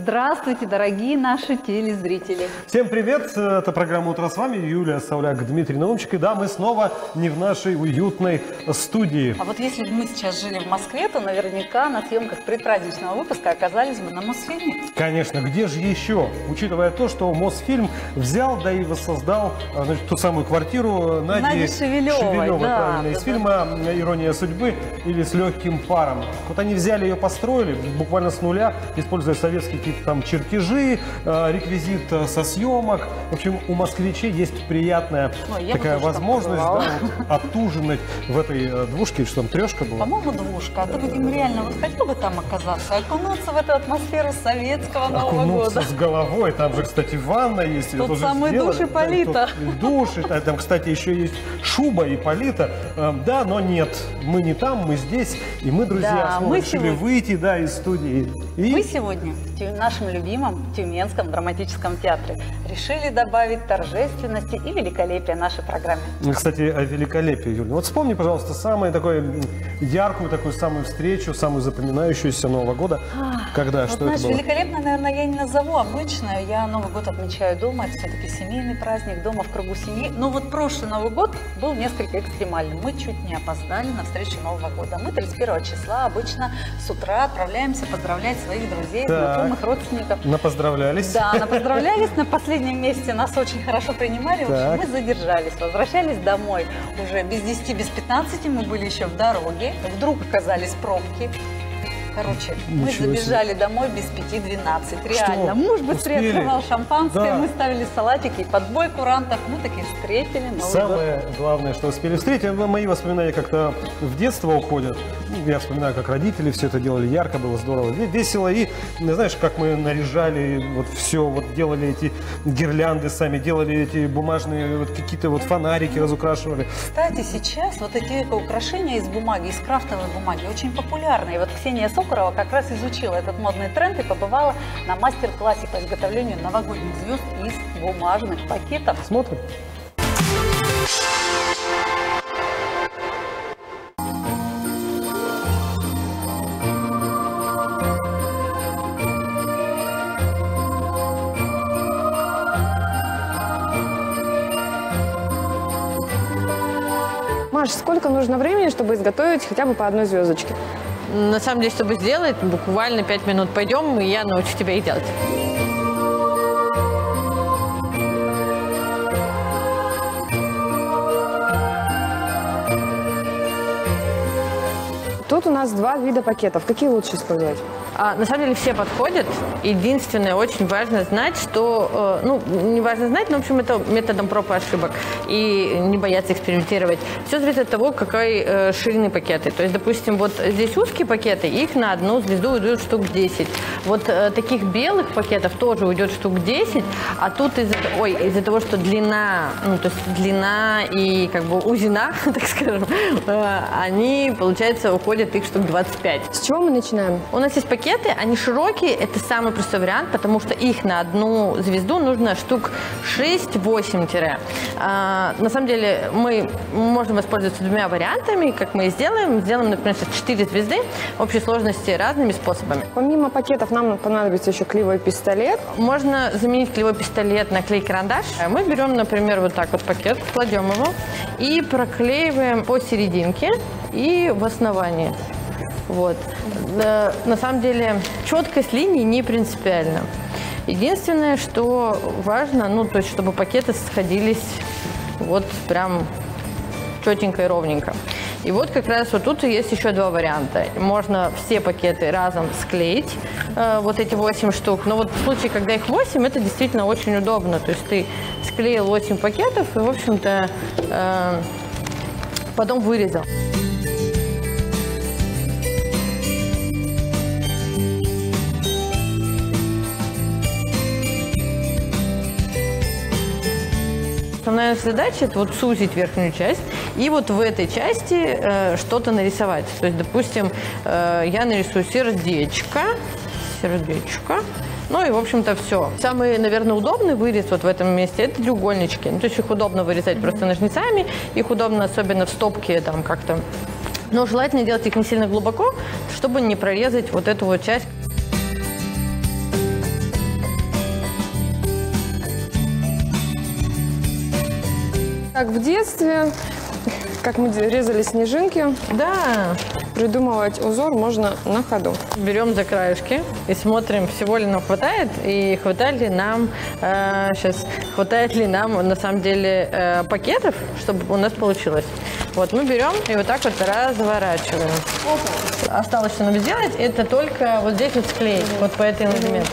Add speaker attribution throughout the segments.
Speaker 1: Здравствуйте, дорогие наши телезрители.
Speaker 2: Всем привет! Это программа «Утро с вами». Юлия Сауляк, Дмитрий Наумчик. И да, мы снова не в нашей уютной студии.
Speaker 1: А вот если бы мы сейчас жили в Москве, то наверняка на съемках предпраздничного выпуска оказались бы на Мосфильме.
Speaker 2: Конечно, где же еще? Учитывая то, что Мосфильм взял, да и воссоздал ту самую квартиру Нади Шевелевой,
Speaker 1: да,
Speaker 2: правильно, из фильма «Ирония судьбы» или «С легким паром». Вот они взяли ее, построили буквально с нуля, используя советские какие-то там чертежи, реквизит со съемок. В общем, у москвичей есть приятная такая возможность отужинать в этой двушке, что там, трешка была?
Speaker 1: По-моему, двушка. А ты бы реально вот хотел бы там оказаться, окунуться в эту атмосферу советского Нового года.
Speaker 2: С головой. Там же, кстати, ванна есть.
Speaker 1: Тут самый душ и полита.
Speaker 2: Душ, там, кстати, еще есть шуба и полита. Да, но нет, мы не там, мы здесь. И мы, друзья, снова решили выйти из студии.
Speaker 1: Мы сегодня в нашем любимом Тюменском драматическом театре решили добавить торжественности и великолепия нашей программе.
Speaker 2: Кстати, о великолепии, Юля. Вот вспомни, пожалуйста, самую такую яркую, такую самую встречу, самую запоминающуюся Нового года. Когда,
Speaker 1: вот,
Speaker 2: что
Speaker 1: знаешь,
Speaker 2: это было?
Speaker 1: Великолепно, наверное, я не назову. Обычно я Новый год отмечаю дома. Это все-таки семейный праздник, дома в кругу семьи. Но вот прошлый Новый год был несколько экстремальным. Мы чуть не опоздали на встречу Нового года. Мы 31 числа обычно с утра отправляемся поздравлять своих друзей, знакомых, родственников.
Speaker 2: Напоздравлялись.
Speaker 1: Да, напоздравлялись. На последнем месте нас очень хорошо принимали. В общем, мы задержались, возвращались домой. Уже без 10, без 15 мы были еще в дороге. Вдруг оказались пробки. Короче, мы забежали домой без 5:12. Реально. Муж быстрее открывал шампанское, мы ставили салатики под бой курантов. Мы таки встретили Новый год.
Speaker 2: Самое главное, что успели встретить, мои воспоминания как-то в детство уходят. Я вспоминаю, как родители все это делали, ярко было, здорово, весело. И знаешь, как мы наряжали вот все, вот делали эти гирлянды сами, делали эти бумажные вот какие-то вот фонарики, разукрашивали.
Speaker 1: Кстати, сейчас вот эти украшения из бумаги, из крафтовой бумаги очень популярны. И вот Ксения Сокурова как раз изучила этот модный тренд и побывала на мастер-классе по изготовлению новогодних звезд из бумажных пакетов.
Speaker 2: Смотрим.
Speaker 3: Маш, сколько нужно времени, чтобы изготовить хотя бы по одной звездочке?
Speaker 4: На самом деле, чтобы сделать, буквально 5 минут пойдем, и я научу тебя их делать.
Speaker 3: Тут у нас два вида пакетов. Какие лучше использовать?
Speaker 4: На самом деле все подходят. Единственное, очень важно знать, что... не важно знать, но, в общем, это методом проб и ошибок. И не бояться экспериментировать. Все зависит от того, какой ширины пакеты. То есть, допустим, вот здесь узкие пакеты, их на одну звезду уйдет штук 10. Вот таких белых пакетов тоже уйдет штук 10. А тут из-за того, что длина, то есть длина и как бы узина, так скажем, они, получается, уходят их штук 25.
Speaker 3: С чего мы начинаем?
Speaker 4: У нас есть пакеты, они широкие, это самый простой вариант, потому что их на одну звезду нужно штук 6-8. На самом деле мы можем воспользоваться двумя вариантами, как мы и сделаем. Сделаем, например, 4 звезды общей сложности разными способами.
Speaker 3: Помимо пакетов нам понадобится еще клеевой пистолет.
Speaker 4: Можно заменить клеевой пистолет на клей-карандаш. Мы берем, например, вот так вот пакет, кладем его и проклеиваем по серединке и в основании. Вот. На самом деле четкость линий не принципиальна. Единственное, что важно, то есть, чтобы пакеты сходились вот прям четенько и ровненько. И вот как раз вот тут есть еще два варианта. Можно все пакеты разом склеить, вот эти 8 штук. Но вот в случае, когда их 8, это действительно очень удобно. То есть ты склеил 8 пакетов и, в общем-то, потом вырезал. Основная задача – это вот сузить верхнюю часть и вот в этой части что-то нарисовать. То есть, допустим, я нарисую сердечко. Ну и, в общем-то, все. Самый, наверное, удобный вырез вот в этом месте – это треугольнички. То есть их удобно вырезать просто ножницами, их удобно особенно в стопке там как-то. Но желательно делать их не сильно глубоко, чтобы не прорезать вот эту вот часть.
Speaker 3: Как в детстве, как мы резали снежинки,
Speaker 4: Да.
Speaker 3: придумывать узор можно на ходу.
Speaker 4: Берем за краешки и смотрим, всего ли нам хватает, и хватает ли нам на самом деле пакетов, чтобы у нас получилось. Вот мы берем и вот так вот разворачиваем. Осталось, что нам сделать, это только вот здесь вот склеить, вот по этому элементу.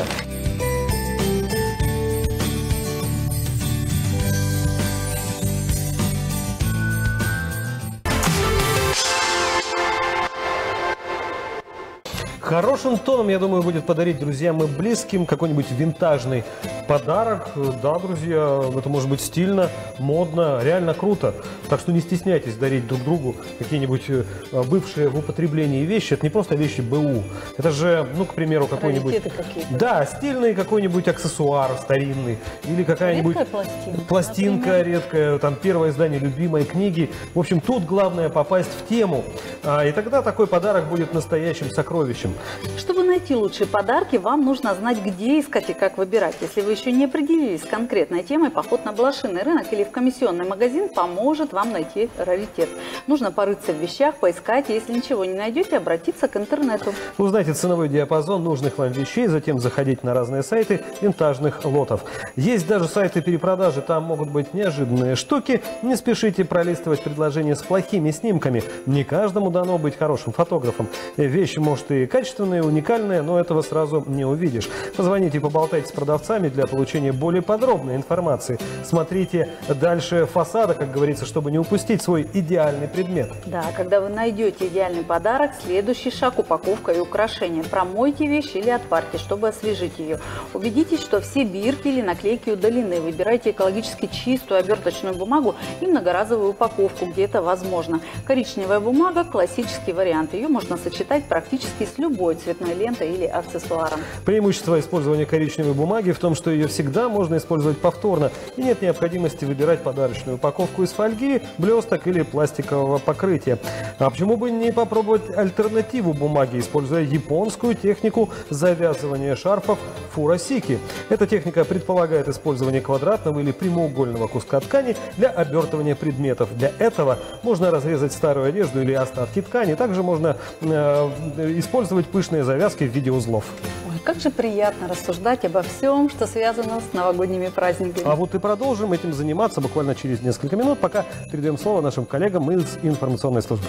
Speaker 2: Хорошим тоном, я думаю, будет подарить друзьям и близким какой-нибудь винтажный подарок. Да, друзья, это может быть стильно, модно, реально круто. Так что не стесняйтесь дарить друг другу какие-нибудь бывшие в употреблении вещи. Это не просто вещи БУ. Это же, ну, к примеру, какой-нибудь... Да, стильный какой-нибудь аксессуар старинный. Или какая-нибудь... Пластинка редкая, там первое издание любимой книги. В общем, тут главное попасть в тему. И тогда такой подарок будет настоящим сокровищем.
Speaker 1: Чтобы найти лучшие подарки, вам нужно знать, где искать и как выбирать. Если вы еще не определились с конкретной темой, поход на блошиный рынок или в комиссионный магазин поможет вам найти раритет. Нужно порыться в вещах, поискать, и если ничего не найдете, обратиться к интернету.
Speaker 2: Узнайте ценовой диапазон нужных вам вещей, затем заходить на разные сайты винтажных лотов. Есть даже сайты перепродажи, там могут быть неожиданные штуки. Не спешите пролистывать предложения с плохими снимками. Не каждому дано быть хорошим фотографом. Вещи, может, и качественные, уникальные, но этого сразу не увидишь. Позвоните и поболтайте с продавцами для получения более подробной информации. Смотрите дальше фасада, как говорится, чтобы не упустить свой идеальный предмет.
Speaker 1: Да, когда вы найдете идеальный подарок, следующий шаг – упаковка и украшения. Промойте вещь или отварьте, чтобы освежить ее. Убедитесь, что все бирки или наклейки удалены. Выбирайте экологически чистую оберточную бумагу и многоразовую упаковку, где это возможно. Коричневая бумага – классический вариант. Ее можно сочетать практически с любой цветной лентой или аксессуаром.
Speaker 2: Преимущество использования коричневой бумаги в том, что ее всегда можно использовать повторно. И нет необходимости выбирать подарочную упаковку из фольги, блесток или пластикового покрытия. А почему бы не попробовать альтернативу бумаги, используя японскую технику завязывания шарфов фуросики. Эта техника предполагает использование квадратного или прямоугольного куска ткани для обертывания предметов. Для этого можно разрезать старую одежду или остатки ткани. Также можно использовать пышные завязки в виде узлов.
Speaker 1: Ой, как же приятно рассуждать обо всем, что связано с новогодними праздниками.
Speaker 2: А вот и продолжим этим заниматься буквально через несколько минут, пока передаем слово нашим коллегам из информационной службы.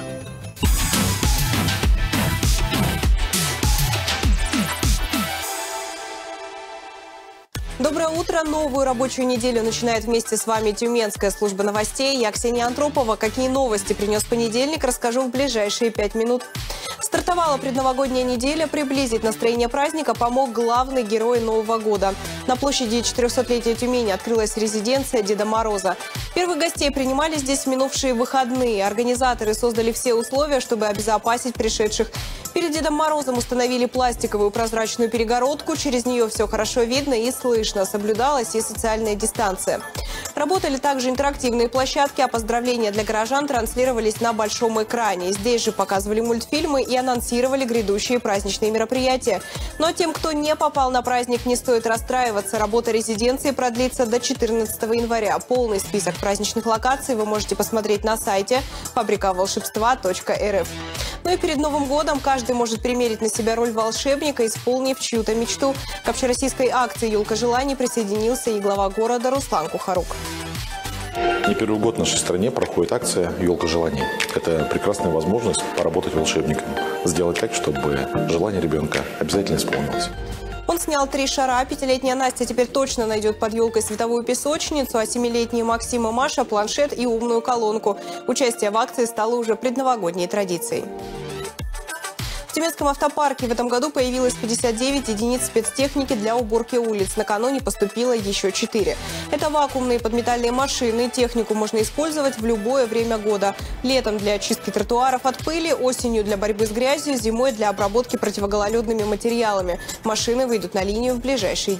Speaker 5: Доброе утро. Новую рабочую неделю начинает вместе с вами Тюменская служба новостей. Я Ксения Антропова. Какие новости принес понедельник, расскажу в ближайшие 5 минут. Стартовала предновогодняя неделя. Приблизить настроение праздника помог главный герой Нового года. На площади 400-летия Тюмени открылась резиденция Деда Мороза. Первых гостей принимали здесь в минувшие выходные. Организаторы создали все условия, чтобы обезопасить пришедших. Перед Дедом Морозом установили пластиковую прозрачную перегородку. Через нее все хорошо видно и слышно. Соблюдалась и социальная дистанция. Работали также интерактивные площадки, а поздравления для горожан транслировались на большом экране. Здесь же показывали мультфильмы и анонсировали грядущие праздничные мероприятия. Но тем, кто не попал на праздник, не стоит расстраиваться. Работа резиденции продлится до 14 января. Полный список праздничных локаций вы можете посмотреть на сайте fabrikavолшебства.рф. Ну и перед Новым годом каждый может примерить на себя роль волшебника, исполнив чью-то мечту. К общероссийской акции «Елка желаний» присоединился и глава города Руслан Кухарук.
Speaker 6: Не первый год в нашей стране проходит акция «Елка желаний». Это прекрасная возможность поработать волшебником, сделать так, чтобы желание ребенка обязательно исполнилось.
Speaker 5: Он снял 3 шара. 5-летняя Настя теперь точно найдет под елкой световую песочницу, а 7-летние Максим и Маша – планшет и умную колонку. Участие в акции стало уже предновогодней традицией. В Тюменском автопарке в этом году появилось 59 единиц спецтехники для уборки улиц. Накануне поступило еще 4. Это вакуумные подметальные машины. Технику можно использовать в любое время года. Летом для очистки тротуаров от пыли, осенью для борьбы с грязью, зимой для обработки противогололедными материалами. Машины выйдут на линию в ближайшие дни.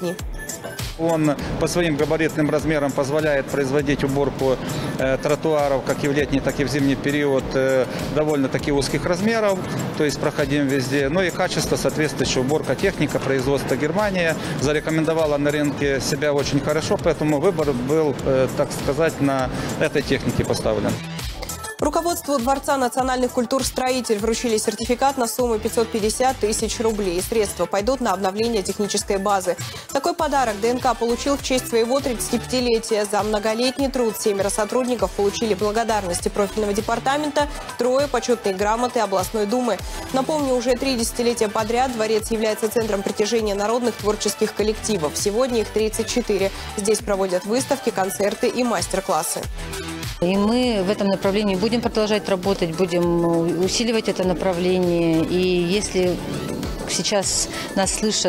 Speaker 7: Он по своим габаритным размерам позволяет производить уборку тротуаров как и в летний, так и в зимний период довольно-таки узких размеров, то есть проходим везде. Ну и качество соответствующая уборка, техника, производства Германия зарекомендовала на рынке себя очень хорошо, поэтому выбор был, так сказать, на этой технике поставлен.
Speaker 5: Руководству Дворца национальных культур «Строитель» вручили сертификат на сумму 550 тысяч рублей. Средства пойдут на обновление технической базы. Такой подарок ДНК получил в честь своего 35-летия. За многолетний труд 7 сотрудников получили благодарности профильного департамента, 3 почетные грамоты областной думы. Напомню, уже 3 десятилетия подряд дворец является центром притяжения народных творческих коллективов. Сегодня их 34. Здесь проводят выставки, концерты и мастер-классы.
Speaker 8: И мы в этом направлении будем продолжать работать, будем усиливать это направление. И если сейчас нас слышат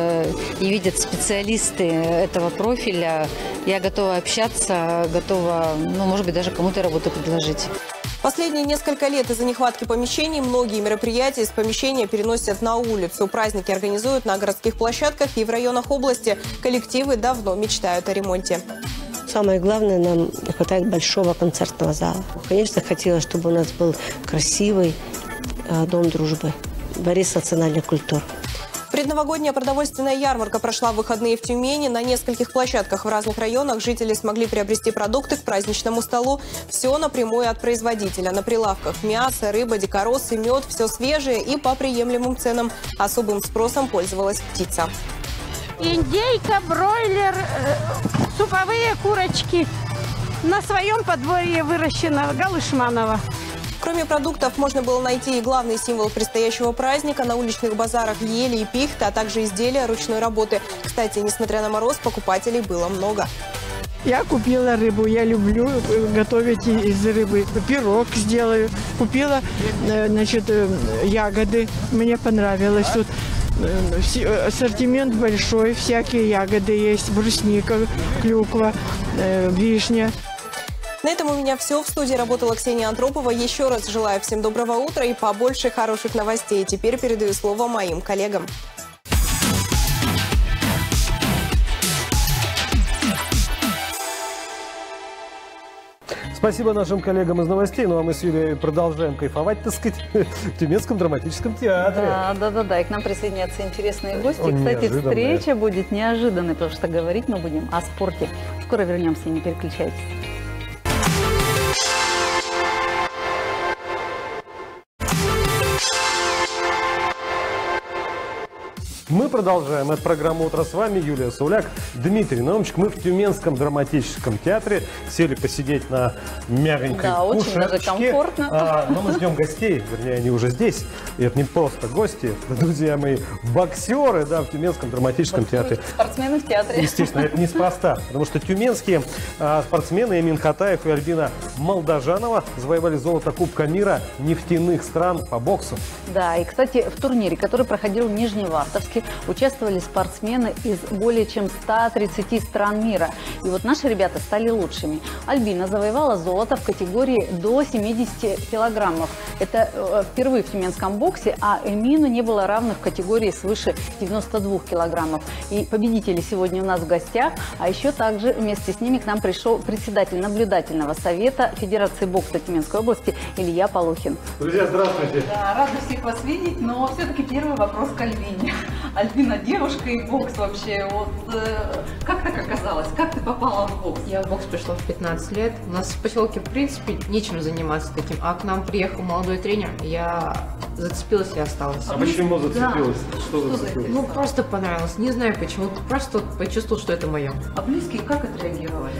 Speaker 8: и видят специалисты этого профиля, я готова общаться, готова, может быть, даже кому-то работу предложить.
Speaker 5: Последние несколько лет из-за нехватки помещений многие мероприятия из помещения переносят на улицу. Праздники организуют на городских площадках и в районах области. Коллективы давно мечтают о ремонте.
Speaker 9: Самое главное, нам не хватает большого концертного зала. Конечно, хотелось, чтобы у нас был красивый дом дружбы, дворец национальных культур.
Speaker 5: Предновогодняя продовольственная ярмарка прошла в выходные в Тюмени. На нескольких площадках в разных районах жители смогли приобрести продукты к праздничному столу. Все напрямую от производителя. На прилавках мясо, рыба, дикоросы, мед. Все свежее и по приемлемым ценам. Особым спросом пользовалась птица.
Speaker 10: Индейка, бройлер, суповые курочки. На своем подворье выращено, Галышманова.
Speaker 5: Кроме продуктов, можно было найти и главный символ предстоящего праздника. На уличных базарах ели и пихты, а также изделия ручной работы. Кстати, несмотря на мороз, покупателей было много.
Speaker 10: Я купила рыбу, я люблю готовить из рыбы. Пирог сделаю. Купила, ягоды, мне понравилось. Тут ассортимент большой, всякие ягоды есть, брусника, клюква, вишня.
Speaker 5: На этом у меня все. В студии работала Ксения Антропова. Еще раз желаю всем доброго утра и побольше хороших новостей. Теперь передаю слово моим коллегам.
Speaker 2: Спасибо нашим коллегам из новостей. Ну а мы с Юлией продолжаем кайфовать, так сказать, в Тюменском драматическом театре.
Speaker 1: Да. И к нам присоединятся интересные гости. Кстати,
Speaker 2: неожиданная
Speaker 1: встреча будет неожиданной, потому что говорить мы будем о спорте. Скоро вернемся, не переключайтесь.
Speaker 2: Мы продолжаем. Это программа «Утро с вами». Юлия Сауляк, Дмитрий Наумчик. Мы в Тюменском драматическом театре. Сели посидеть на мягонькой
Speaker 1: очень даже
Speaker 2: кушеточке.
Speaker 1: комфортно.
Speaker 2: Но мы ждем гостей. Вернее, они уже здесь. И это не просто гости. Это, друзья мои, боксеры, в Тюменском драматическом театре.
Speaker 1: Спортсмены в театре.
Speaker 2: Естественно, это неспроста. Потому что тюменские спортсмены Эмин Хатаев и Альбина Молдожанова завоевали золото Кубка мира нефтяных стран по боксу.
Speaker 1: Да, и, кстати, в турнире, который проходил в Нижневартовске, участвовали спортсмены из более чем 130 стран мира. И вот наши ребята стали лучшими. Альбина завоевала золото в категории до 70 килограммов. Это впервые в тюменском боксе, а Эмину не было равных в категории свыше 92 килограммов. И победители сегодня у нас в гостях, а еще также вместе с ними к нам пришел председатель наблюдательного совета Федерации бокса Тюменской области Илья Полухин.
Speaker 2: Друзья, здравствуйте.
Speaker 1: Да, рада всех вас видеть, но все-таки первый вопрос к Альбине. Альбина, девушка и бокс вообще, как так оказалось? Как ты попала в бокс?
Speaker 4: Я в бокс пришла в 15 лет. У нас в поселке, в принципе, нечем заниматься таким. А к нам приехал молодой тренер, я зацепилась и осталась.
Speaker 2: А почему зацепилась?
Speaker 1: Да.
Speaker 2: Что зацепилось?
Speaker 4: Просто понравилось. Не знаю почему. Просто почувствовал, что это мое.
Speaker 1: А близкие как отреагировали?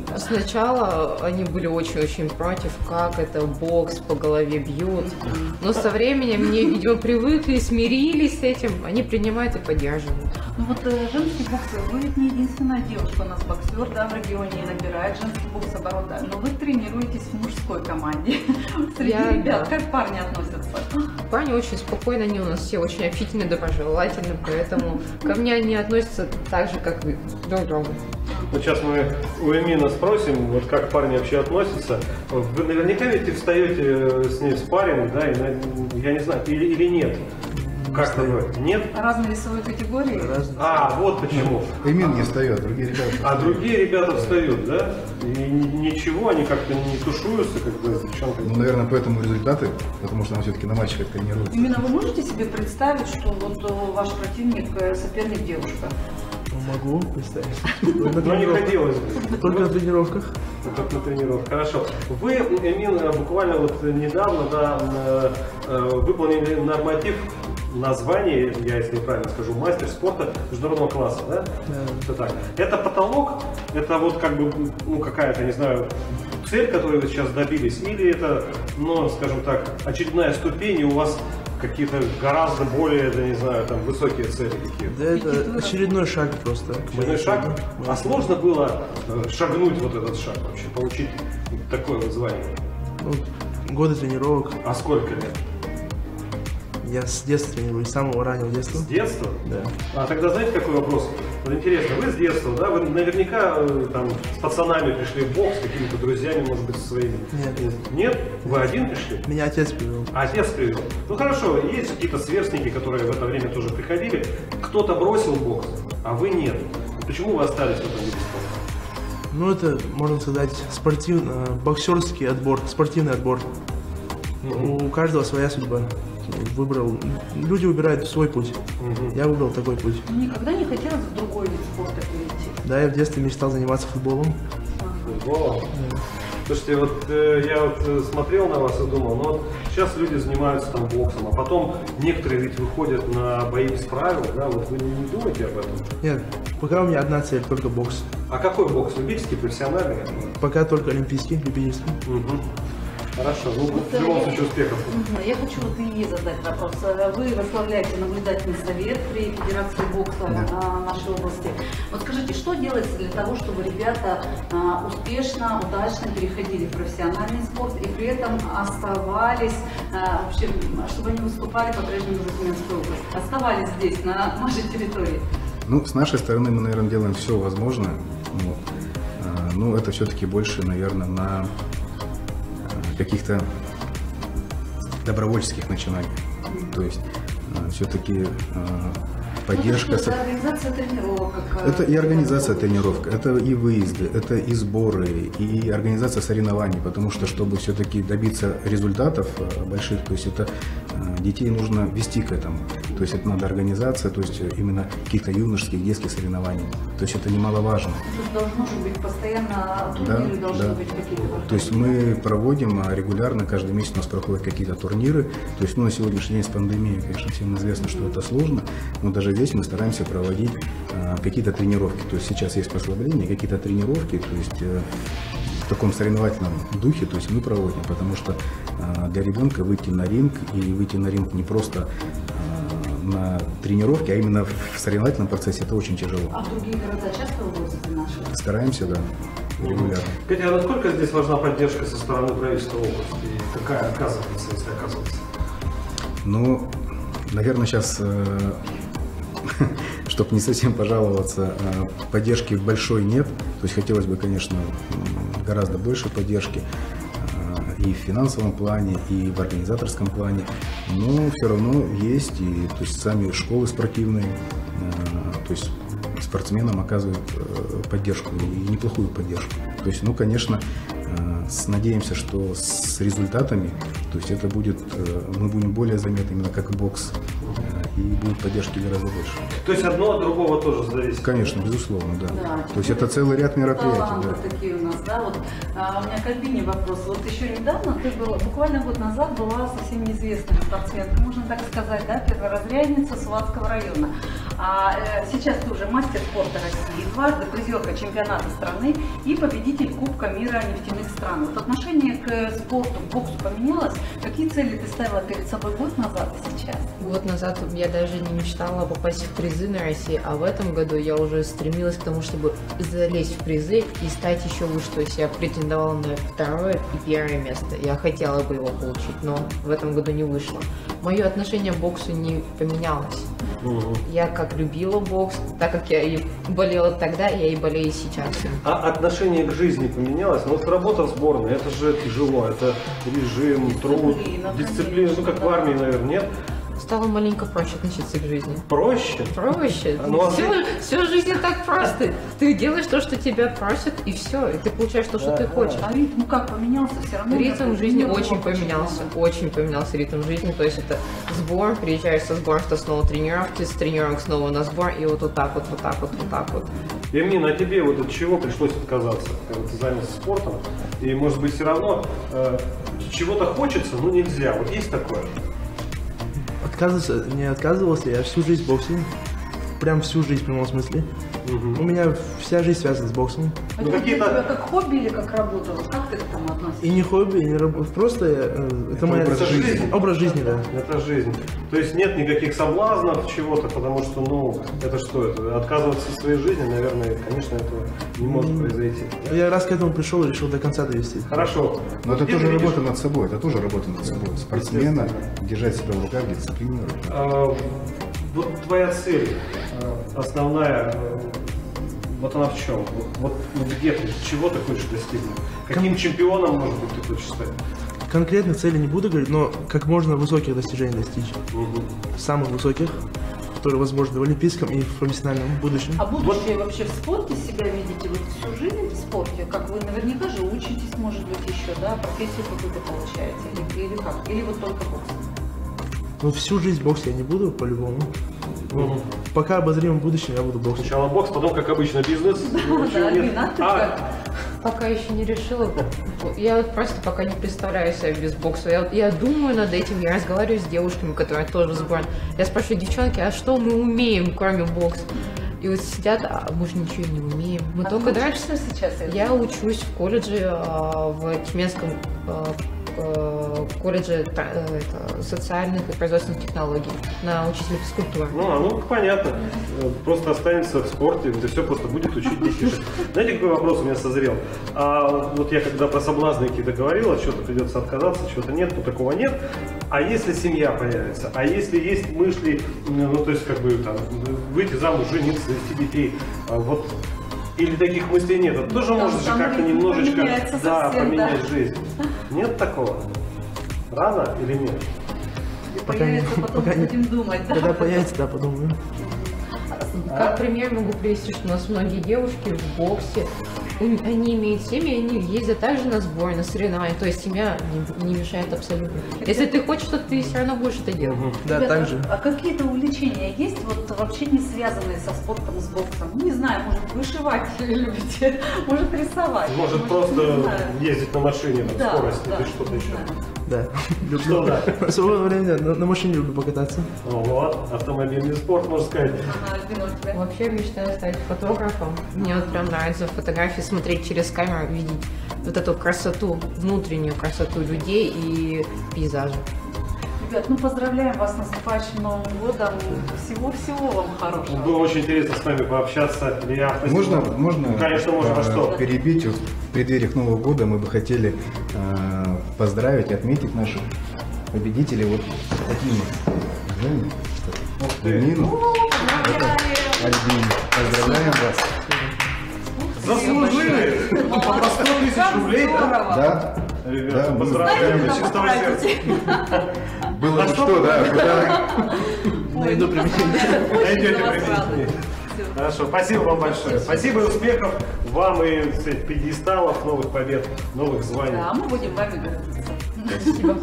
Speaker 4: Сначала они были очень-очень против, как это бокс по голове бьют. Но со временем мне, видимо, привыкли, смирились с этим. Они принимают и поддерживают.
Speaker 1: Ну вот женский бокс, вы ведь не единственная девушка у нас боксер, в регионе и набирает женский бокс оборота. Но вы тренируетесь в мужской команде. Среди ребят, как парни относятся?
Speaker 4: Парни очень спокойно, они у нас все очень общительные, доброжелательные, поэтому ко мне они относятся так же, как и друг к другу.
Speaker 2: Вот сейчас мы у Эмина спросим, вот как парни вообще относятся. Вы наверняка ведь встаете с ней в спарринг, да, и, я не знаю, или нет? Как такое? Нет?
Speaker 1: Разные весовые категории?
Speaker 2: А, вот почему.
Speaker 11: Эмин не встает, другие ребята встают.
Speaker 2: А другие ребята встают, да? И ничего, они как-то не тушуются, как бы, с девчонками.
Speaker 11: Ну, наверное, поэтому результаты, потому что она все-таки на мальчиках тренируется.
Speaker 1: Именно вы можете себе представить, что вот ваш противник, соперник девушка?
Speaker 12: Могу представить.
Speaker 2: Но не хотелось бы.
Speaker 12: Только на тренировках.
Speaker 2: Только на тренировках. Хорошо. Вы, Эмин, буквально вот недавно выполнили норматив название, я если правильно скажу, мастер спорта международного класса, да?
Speaker 12: Да.
Speaker 2: Это так. Это потолок, это вот как бы, ну, какая-то, не знаю, цель, которую вы сейчас добились, или это, ну, скажем так, очередная ступень, и у вас какие-то гораздо более, я не знаю, там, высокие цели какие-то?
Speaker 12: Да, это очередной шаг просто.
Speaker 2: Очередной шаг? А сложно было шагнуть вот этот шаг вообще, получить такое вот звание?
Speaker 12: Ну, годы тренировок.
Speaker 2: А сколько лет?
Speaker 12: Я с детства тренирую, с самого раннего детства.
Speaker 2: С детства?
Speaker 12: Да.
Speaker 2: А тогда знаете, какой вопрос? Вот интересно, вы с детства, да? Вы наверняка там с пацанами пришли в бокс, с какими-то друзьями, может быть, со своими?
Speaker 12: Нет.
Speaker 2: Нет? Вы один пришли?
Speaker 12: Меня отец привел.
Speaker 2: Отец привел. Ну хорошо, есть какие-то сверстники, которые в это время тоже приходили. Кто-то бросил бокс, а вы нет. Почему вы остались в этом виде спорта?
Speaker 12: Ну, это, можно сказать, боксерский отбор, спортивный отбор. У каждого своя судьба. Выбрал. Люди выбирают свой путь. Я выбрал такой путь.
Speaker 1: Никогда не хотелось в другой вид спорта перейти?
Speaker 12: Да, я в детстве мечтал заниматься футболом.
Speaker 2: Футболом? Да. Слушайте, вот я вот смотрел на вас и думал, ну вот сейчас люди занимаются там боксом, а потом некоторые ведь выходят на бои без правил, да, вот вы не думаете об этом?
Speaker 12: Нет, пока у меня одна цель, только бокс.
Speaker 2: А какой бокс? Любительский, профессиональный?
Speaker 12: Пока только олимпийский, любительский.
Speaker 2: Хорошо, ну в любом случае успехов.
Speaker 1: Я хочу вот и ей задать вопрос. Вы возглавляете наблюдательный совет при Федерации бокса нашей области. Вот скажите, что делается для того, чтобы ребята успешно, удачно переходили в профессиональный спорт и при этом оставались, вообще, чтобы они выступали по-прежнему за Тюменскую область, оставались здесь, на нашей территории?
Speaker 11: Ну, с нашей стороны мы, наверное, делаем все возможное. Вот. Но это все-таки больше, наверное, на каких-то добровольческих начинаниях. То есть все-таки поддержка.
Speaker 1: Это организация тренировок.
Speaker 11: Это и организация тренировок, это и выезды, это и сборы, и организация соревнований, потому что, чтобы все-таки добиться результатов больших, то есть это детей нужно вести к этому. То есть это надо организация, то есть именно каких-то юношеских, детских соревнований. То есть это немаловажно.
Speaker 1: То есть должно же быть постоянно турниры, должны быть какие-то.
Speaker 11: То есть мы проводим регулярно, каждый месяц у нас проходят какие-то турниры. То есть, ну, на сегодняшний день с пандемией, конечно, всем известно, что это сложно, но даже здесь мы стараемся проводить какие-то тренировки. То есть сейчас есть послабления, какие-то тренировки, то есть в таком соревновательном духе, то есть мы проводим, потому что для ребенка выйти на ринг, и выйти на ринг не просто на тренировке, а именно в соревновательном процессе, это очень тяжело.
Speaker 1: А в другие города часто вывозят наши?
Speaker 11: Стараемся, да, регулярно.
Speaker 2: Катя, а насколько здесь важна поддержка со стороны правительства области? И какая оказывается, если оказывается?
Speaker 11: Ну, наверное, сейчас, чтобы не совсем пожаловаться, поддержки большой нет. То есть хотелось бы, конечно, гораздо больше поддержки и в финансовом плане, и в организаторском плане. Но все равно есть, и то есть сами школы спортивные, то есть спортсменам оказывают поддержку, и неплохую поддержку. То есть, ну, конечно, надеемся, что с результатами, то есть это будет, мы будем более заметны именно как бокс, и будет поддержки гораздо больше.
Speaker 2: То есть одно от другого тоже зависит?
Speaker 11: Конечно, безусловно, да. То есть это целый ряд мероприятий.
Speaker 1: Да. Такие у нас, да, вот у меня к Альбине вопрос. Вот еще недавно ты была, буквально год назад была совсем неизвестной спортсменкой, можно так сказать, да, перворазрядница Суватского района. А сейчас ты уже мастер спорта России, дважды призерка чемпионата страны и победитель Кубка мира нефтяных стран. Вот отношение к спорту, к боксу поменялось? Какие цели ты ставила перед собой год назад и сейчас?
Speaker 4: Год назад я даже не мечтала попасть в призы на России, а в этом году я уже стремилась к тому, чтобы залезть в призы и стать еще выше. То есть я претендовала на второе и первое место. Я хотела бы его получить, но в этом году не вышло. Мое отношение к боксу не поменялось. Я как любила бокс, так как я и болела тогда, я и болею сейчас.
Speaker 2: А отношение к жизни поменялось? Ну вот работа в сборной, это же тяжело, это режим, труд, дисциплина, ну как в армии, наверное, нет?
Speaker 4: Стало маленько проще относиться к жизни.
Speaker 2: Проще?
Speaker 4: Проще.
Speaker 2: Ну,
Speaker 4: Все в жизни так просто. Ты делаешь то, что тебя просят, и все. И ты получаешь то, что ты хочешь.
Speaker 1: А ритм как поменялся? Все равно
Speaker 4: Ритм жизни очень поменялся. Очень поменялся ритм жизни. То есть это сбор, приезжаешь со сбора, что снова тренировки, с тренировок снова на сбор, и вот так вот, вот так вот, вот так вот.
Speaker 2: Эмин, а тебе вот от чего пришлось отказаться, когда ты занялся спортом? И, может быть, все равно чего-то хочется, но нельзя. Вот есть такое?
Speaker 12: Отказываться не отказывался, я всю жизнь в боксе. Прям всю жизнь в прямом смысле. У меня вся жизнь связана с боксом.
Speaker 1: Это для тебя как хобби или как работа? Как ты к этому относишься?
Speaker 12: И не хобби, и не работа. Просто это моя
Speaker 2: жизнь.
Speaker 12: Образ жизни, да.
Speaker 2: Это жизнь. То есть нет никаких соблазнов чего-то, потому что, ну, это что, это отказываться от своей жизни, наверное, конечно, этого не может произойти. Да?
Speaker 12: Я раз к этому пришел и решил до конца довести.
Speaker 2: Хорошо.
Speaker 11: Но это тоже работа над собой, это тоже работа над собой. Спортсмена, держать себя в руках, дисциплинировать.
Speaker 2: Вот твоя цель основная, вот она в чем? Вот где ты, чего ты хочешь достигнуть? Каким чемпионом, может быть, ты хочешь стать?
Speaker 12: Конкретных целей не буду говорить, но как можно высоких достижений достичь. Самых высоких, которые возможны в олимпийском и в профессиональном будущем.
Speaker 1: А будущее вообще в спорте себя видите? Вот всю жизнь в спорте? Как вы наверняка же учитесь, может быть, еще, да? Профессию какую-то получаете? Или как? Или вот только бокс?
Speaker 12: Ну, всю жизнь в боксе я не буду, по-любому. Пока обозримом будущем я буду боксом.
Speaker 2: Сначала бокс, потом, как обычно, бизнес.
Speaker 4: Пока еще не решила. Я вот просто пока не представляю себя без бокса. Я думаю над этим, я разговариваю с девушками, которые тоже сборные. Я спрашиваю, девчонки, а что мы умеем, кроме бокса? И вот сидят, а мы же ничего не умеем. Мы только
Speaker 1: дальше сейчас.
Speaker 4: Я учусь в колледже, в Тюменском колледже социальных и производственных технологий на учителя физкультуры.
Speaker 2: Ну, понятно. Просто останется в спорте, это все просто будет учить детей. Знаете, какой вопрос у меня созрел? Вот я когда про соблазны какие-то говорил, что-то придется отказаться, чего-то нет, то такого нет. А если семья появится? А если есть мысли, ну, то есть, как бы, там, выйти замуж, жениться, завести детей, вот. Или таких мыслей нет? Это тоже может же как-то немножечко поменять жизнь. Нет такого? Рано или нет?
Speaker 1: Пока не будем думать, да?
Speaker 12: Когда появится, да, подумаю.
Speaker 4: Как пример могу привести, что у нас многие девушки в боксе, они имеют семьи, они ездят также на сбор, на соревнования, то есть семья не мешает абсолютно. Если ты хочешь, то ты все равно будешь это делать.
Speaker 12: Да, так же.
Speaker 1: А какие-то увлечения есть, вот вообще не связанные со спортом, с боксом? Не знаю, может вышивать любите, может рисовать.
Speaker 2: Может просто ездить на машине, на скорости или что-то еще.
Speaker 12: Да, люблю. В свободное время на машине люблю покататься.
Speaker 2: Вот, автомобильный спорт, можно сказать.
Speaker 4: Вообще мечтаю стать фотографом. Мне вот прям нравится фотографии, смотреть через камеру, видеть вот эту красоту, внутреннюю красоту людей и пейзажи.
Speaker 1: Ребят, ну поздравляем вас с наступающим Новым годом. Всего-всего вам хорошего.
Speaker 2: Было очень интересно с вами пообщаться.
Speaker 11: Можно,
Speaker 2: конечно, можно. А что?
Speaker 11: Перебить. Вот в преддвериях Нового года мы бы хотели поздравить, отметить наших победителей вот такими. Эмину, Альбине. Поздравляем вас.
Speaker 2: Заслужили! По 100 тысяч рублей, да?
Speaker 11: Да.
Speaker 2: Ребята, поздравляем. Чистого сердца.
Speaker 11: Было бы что, да.
Speaker 12: Найду применение.
Speaker 2: Найдете применение. Хорошо, спасибо вам большое. Спасибо и успехов вам и пьедесталов, новых побед, новых званий.
Speaker 1: Да, мы будем вами гордиться. Спасибо.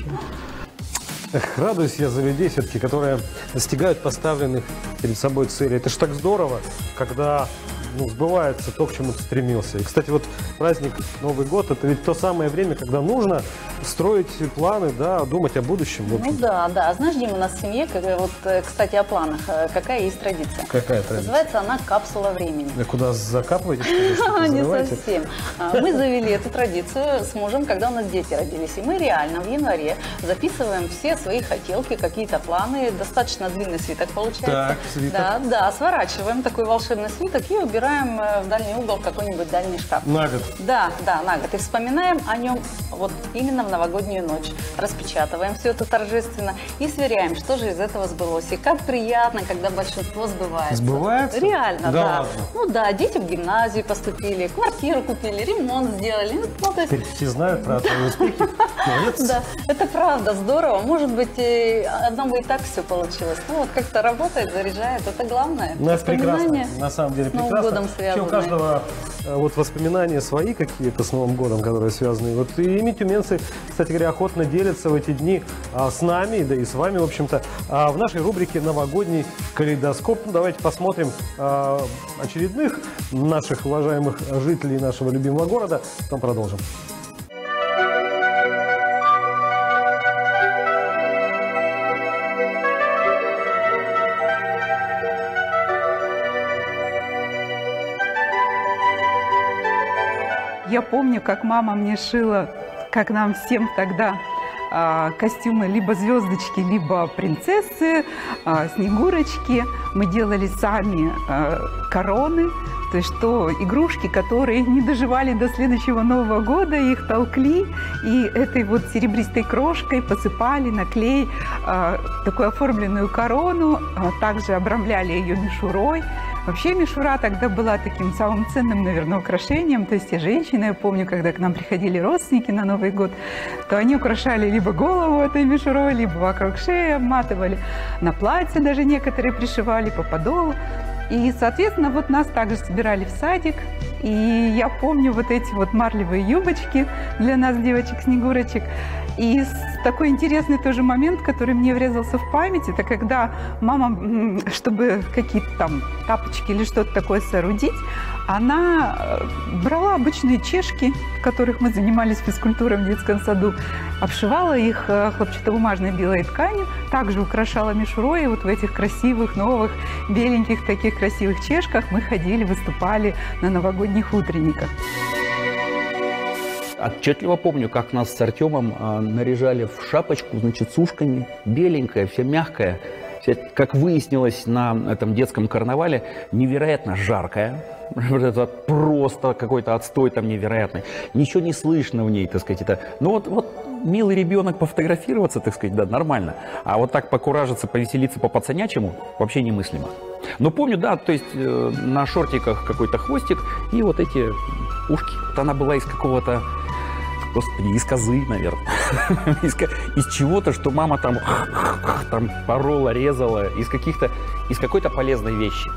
Speaker 2: Радуюсь я за людей, все-таки, которые достигают поставленных перед собой целей. Это ж так здорово, когда сбывается то, к чему ты стремился. И, кстати, вот праздник Новый год, это ведь то самое время, когда нужно строить планы, да, думать о будущем.
Speaker 1: Ну да. Знаешь, Дима, у нас в семье, вот, кстати, о планах, какая есть традиция?
Speaker 2: Какая традиция?
Speaker 1: Называется она «Капсула времени».
Speaker 2: Вы куда закапываете?
Speaker 1: Не совсем. Мы завели эту традицию с мужем, когда у нас дети родились. И мы реально в январе записываем все свои хотелки, какие-то планы. Достаточно длинный свиток получается.
Speaker 2: Так, свиток.
Speaker 1: Да, сворачиваем такой волшебный свиток и убираем убираем в дальний угол какой-нибудь дальний шкаф.
Speaker 2: На год?
Speaker 1: Да, на год. И вспоминаем о нем вот именно в новогоднюю ночь. Распечатываем все это торжественно и сверяем, что же из этого сбылось. И как приятно, когда большинство сбывается.
Speaker 2: Сбывается?
Speaker 1: Реально, да.
Speaker 2: Ладно.
Speaker 1: Ну да, дети в гимназию поступили, квартиру купили, ремонт сделали. Ну, то есть...
Speaker 2: Теперь все знают про твои успехи. Молодец.
Speaker 1: Да, это правда здорово. Может быть, одному и так все получилось. Ну вот как-то работает, заряжает. Это главное.
Speaker 2: Ну, это прекрасно.
Speaker 1: Воспоминания
Speaker 2: На самом деле
Speaker 1: с Новым
Speaker 2: прекрасно.
Speaker 1: годом связаны.
Speaker 2: У каждого вот воспоминания свои какие-то с Новым годом, которые связаны. Вот и ими тюменцы, кстати говоря, охотно делятся в эти дни с нами, да и с вами, в общем-то, в нашей рубрике «Новогодний калейдоскоп». Ну, давайте посмотрим очередных наших уважаемых жителей нашего любимого города. Потом продолжим.
Speaker 13: Я помню, как мама мне шила, как нам всем тогда, костюмы либо звездочки, либо принцессы, снегурочки. Мы делали сами короны, то есть что игрушки, которые не доживали до следующего Нового года, их толкли и этой вот серебристой крошкой посыпали на клей такую оформленную корону, также обрамляли ее мишурой. Вообще мишура тогда была таким самым ценным, наверное, украшением. То есть и женщины, я помню, когда к нам приходили родственники на Новый год, то они украшали либо голову этой мишурой, либо вокруг шеи обматывали. На платье даже некоторые пришивали по подолу. И, соответственно, вот нас также собирали в садик. И я помню вот эти вот марлевые юбочки для нас, девочек-снегурочек. И такой интересный тоже момент, который мне врезался в память, это когда мама, чтобы какие-то там тапочки или что-то такое соорудить, она брала обычные чешки, в которых мы занимались физкультурой в детском саду, обшивала их хлопчатобумажной белой тканью, также украшала мишурой, и вот в этих красивых, новых, беленьких таких красивых чешках мы ходили, выступали на новогодних утренниках.
Speaker 14: Отчетливо помню, как нас с Артемом наряжали в шапочку, значит, с ушками, беленькая, вся мягкая. Как выяснилось на этом детском карнавале, невероятно жаркая. Это просто какой-то отстой там невероятный. Ничего не слышно в ней, так сказать. Это, ну вот милый ребенок пофотографироваться, так сказать, да, нормально. А вот так покуражиться, повеселиться по-пацанячему вообще немыслимо. Но помню, да, то есть на шортиках какой-то хвостик и вот эти ушки. Вот она была из какого-то, господи, из козы, наверное. Из чего-то, что мама там порола, резала, из какой-то полезной вещи.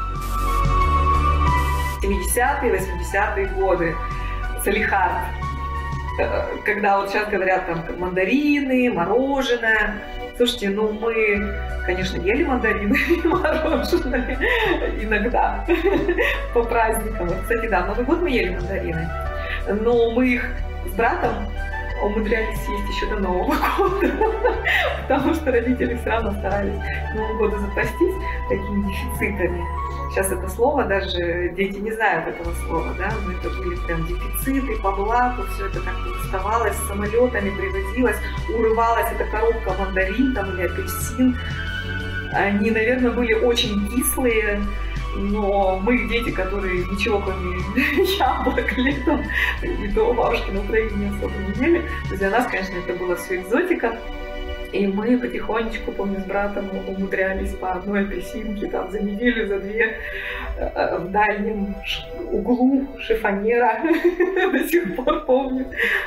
Speaker 15: 70-е, 80-е годы, салихард. Когда вот сейчас говорят там мандарины, мороженое. Слушайте, ну мы, конечно, ели мандарины и мороженое иногда по праздникам. Кстати, да, в Новый год мы ели мандарины, но мы их с братом умудрялись съесть еще до Нового года, потому что родители все равно старались к Новому году запастись такими дефицитами. Сейчас это слово, даже дети не знают этого слова, да, но это были прям дефициты по блату, все это как-то доставалось, самолетами привозилось, урывалась эта коробка мандарин там, или апельсин. Они, наверное, были очень кислые, но мы, дети, которые ничего кроме яблок летом и до бабушки на Украине особо не ели, то для нас, конечно, это было все экзотика. И мы потихонечку, помню, с братом умудрялись по одной апельсинке там, за неделю, за две в дальнем углу шифоньера. До сих пор помню.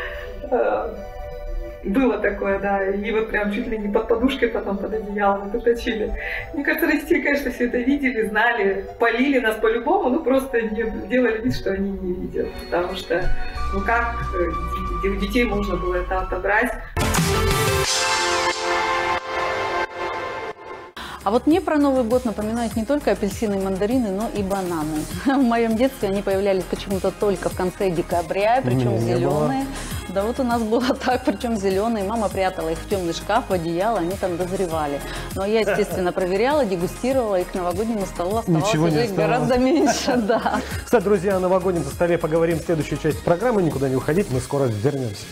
Speaker 15: Было такое, да. И вот прям чуть ли не под подушкой, потом под одеялом поточили. Мне кажется, родители, конечно, все это видели, знали, полили нас по-любому, но просто не делали вид, что они не видят. Потому что, ну как у детей можно было это отобрать?
Speaker 1: А вот мне про Новый год напоминают не только апельсины и мандарины, но и бананы. В моем детстве они появлялись почему-то только в конце декабря, причем зеленые. Да вот у нас было так, причем зеленые. Мама прятала их в темный шкаф, в одеяло, они там дозревали. Но я, естественно, проверяла, дегустировала, и к новогоднему столу оставалось уже гораздо меньше. Да.
Speaker 2: Кстати, друзья, о новогоднем столе поговорим в следующей части программы. Никуда не уходить, мы скоро вернемся.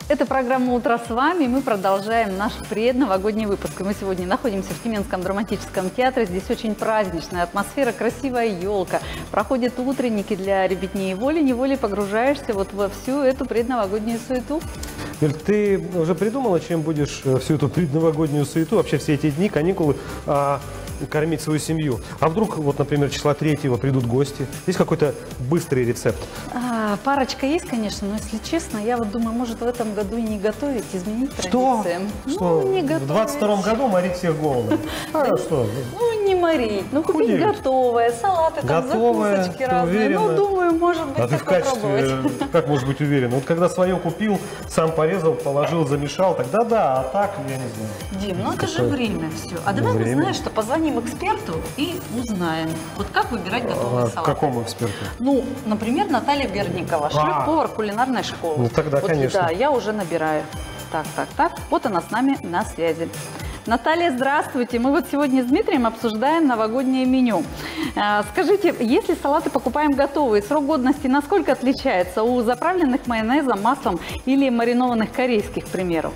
Speaker 1: Это программа «Утро с вами». Мы продолжаем наш предновогодний выпуск. И мы сегодня находимся в Тюменском драматическом театре. Здесь очень праздничная атмосфера, красивая елка. Проходят утренники для ребятни. И волей-неволей погружаешься вот во всю эту предновогоднюю суету.
Speaker 2: Юль, ты уже придумала, чем будешь всю эту предновогоднюю суету, вообще все эти дни, каникулы, кормить свою семью? А вдруг, вот, например, числа 3-го придут гости? Есть какой-то быстрый рецепт?
Speaker 1: Парочка есть, конечно, но, если честно, я вот думаю, может, в этом году и не готовить, изменить традициям.
Speaker 2: Что?
Speaker 1: Ну, не готовить.
Speaker 2: В 22-м году морить всех голодом? Что?
Speaker 1: Ну, не морить. Ну, купить готовое, салаты, там, закусочки разные. Ну, думаю, может быть,
Speaker 2: а ты в качестве, как может быть уверен? Вот когда свое купил, сам порезал, положил, замешал, тогда да, а так, я не знаю.
Speaker 1: Дим, ну это же время все. А давай мы, знаешь, что позвоним эксперту и узнаем, вот как выбирать готовые салаты.
Speaker 2: Какому эксперту?
Speaker 1: Ну, например, Наталья Берникова, шеф-повар кулинарной школы.
Speaker 2: Ну тогда, вот, конечно.
Speaker 1: Да, я уже набираю. Так. Вот она с нами на связи. Наталья, здравствуйте. Мы вот сегодня с Дмитрием обсуждаем новогоднее меню. Скажите, если салаты покупаем готовые, срок годности насколько отличается у заправленных майонезом, маслом или маринованных корейских, к примеру?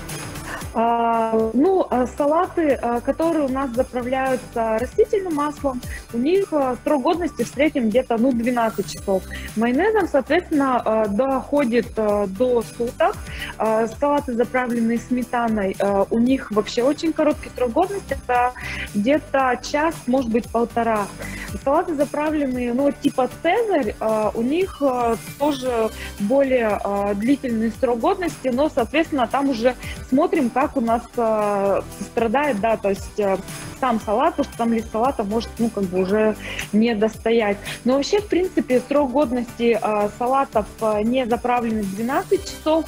Speaker 16: Салаты, которые у нас заправляются растительным маслом, у них срок годности в среднем где-то 12 часов. Майонезом, соответственно, доходит до суток. Салаты, заправленные сметаной, у них вообще очень короткий срок годности, это где-то час, может быть, полтора. Салаты, заправленные, типа «Цезарь», у них тоже более длительный срок годности, но, соответственно, там уже смотрим, как у нас страдает, да, то есть сам салат, потому что там лист салата может, уже не достоять. Но вообще, в принципе, срок годности салатов не заправленных 12 часов,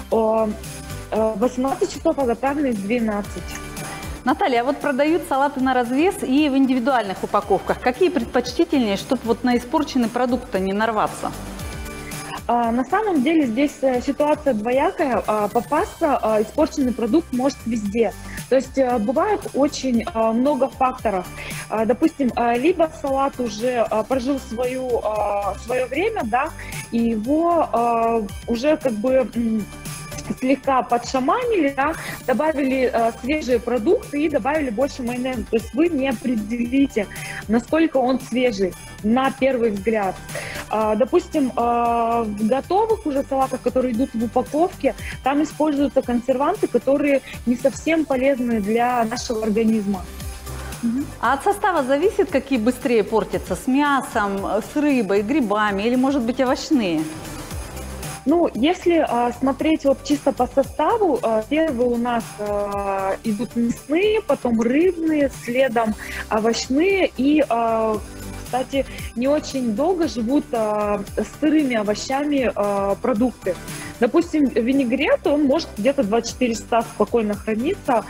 Speaker 16: 18 часов, а заправленных 12.
Speaker 1: Наталья, а вот продают салаты на развес и в индивидуальных упаковках. Какие предпочтительнее, чтобы вот на испорченный продукт не нарваться?
Speaker 16: На самом деле здесь ситуация двоякая. Попасться испорченный продукт может везде. То есть бывает очень много факторов. Допустим, либо салат уже прожил свое время, да, и его уже слегка подшаманили, да, добавили свежие продукты и добавили больше майонеза. То есть вы не определите, насколько он свежий на первый взгляд. Допустим, в готовых уже салатах, которые идут в упаковке, там используются консерванты, которые не совсем полезны для нашего организма.
Speaker 1: А от состава зависит, какие быстрее портятся? С мясом, с рыбой, грибами или, может быть, овощные?
Speaker 16: Если смотреть вот чисто по составу, первые у нас идут мясные, потом рыбные, следом овощные и, кстати, не очень долго живут с сырыми овощами продукты. Допустим, винегрет, он может где-то 24 часа спокойно храниться,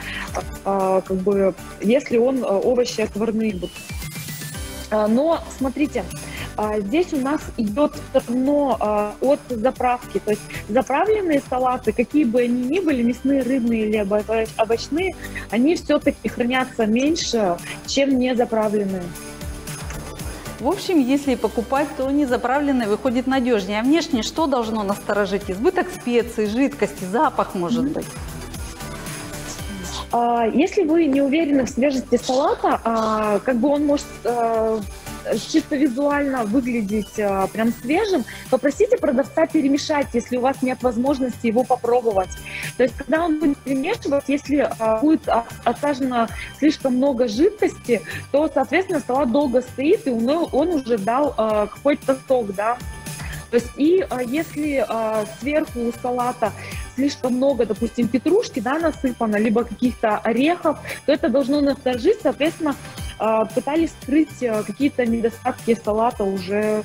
Speaker 16: если овощи отварные будут. Но смотрите, здесь у нас идет все равно от заправки. То есть заправленные салаты, какие бы они ни были, мясные, рыбные или овощные, они все-таки хранятся меньше, чем не заправленные.
Speaker 1: В общем, если покупать, то незаправленный выходит надежнее. А внешне что должно насторожить? Избыток специй, жидкости, запах, может быть?
Speaker 16: Если вы не уверены в свежести салата, он может чисто визуально выглядеть прям свежим, попросите продавца перемешать, если у вас нет возможности его попробовать. То есть, когда он будет перемешивать, если будет отсажено слишком много жидкости, то, соответственно, салат долго стоит, и он уже дал какой-то сок, да. То есть, и если сверху у салата слишком много, допустим, петрушки, да, насыпано, либо каких-то орехов, то это должно насторожить, соответственно, пытались скрыть какие-то недостатки салата уже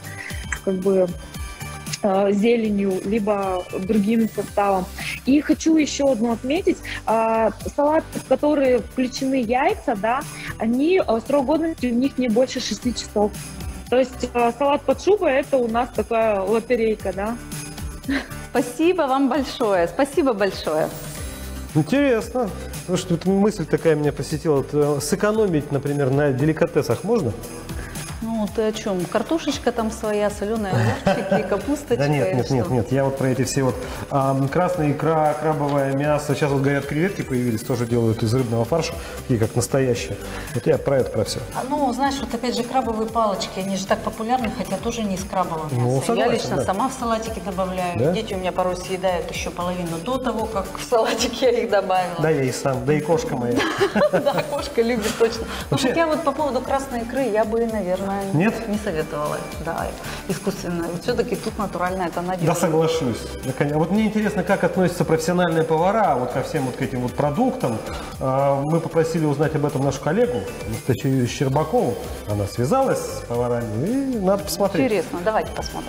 Speaker 16: зеленью, либо другим составом. И хочу еще одно отметить. Салат, в который включены яйца, да, срок годности у них не больше 6 часов. То есть салат под шубой – это у нас такая лотерейка, да.
Speaker 1: Спасибо вам большое. Спасибо большое.
Speaker 2: Интересно. Потому что тут мысль такая меня посетила. Сэкономить, например, на деликатесах можно?
Speaker 1: Ну, ты о чем? Картошечка там своя, соленые огурчики, капусточка.
Speaker 2: Да нет. Я вот про эти все вот красная икра, крабовое мясо. Сейчас вот, говорят, креветки появились, тоже делают из рыбного фарша, такие как настоящие. Вот я про это, про все.
Speaker 1: Ну, знаешь, вот опять же крабовые палочки, они же так популярны, хотя тоже не из крабового мяса.
Speaker 2: Ну, согласен,
Speaker 1: я лично сама в салатики добавляю.
Speaker 2: Да?
Speaker 1: Дети у меня порой съедают еще половину до того, как в салатик я их добавила.
Speaker 2: Да, я и сам, да и кошка моя.
Speaker 1: Да, кошка любит точно. Но хотя вот по поводу красной икры я бы, наверное, не советовала. Да, искусственно. Все-таки тут натурально это надежно.
Speaker 2: Да, соглашусь. Вот мне интересно, как относятся профессиональные повара вот ко всем вот к этим вот продуктам. Мы попросили узнать об этом нашу коллегу Анастасию Щербакову. Она связалась с поварами, и надо посмотреть.
Speaker 1: Интересно, давайте посмотрим.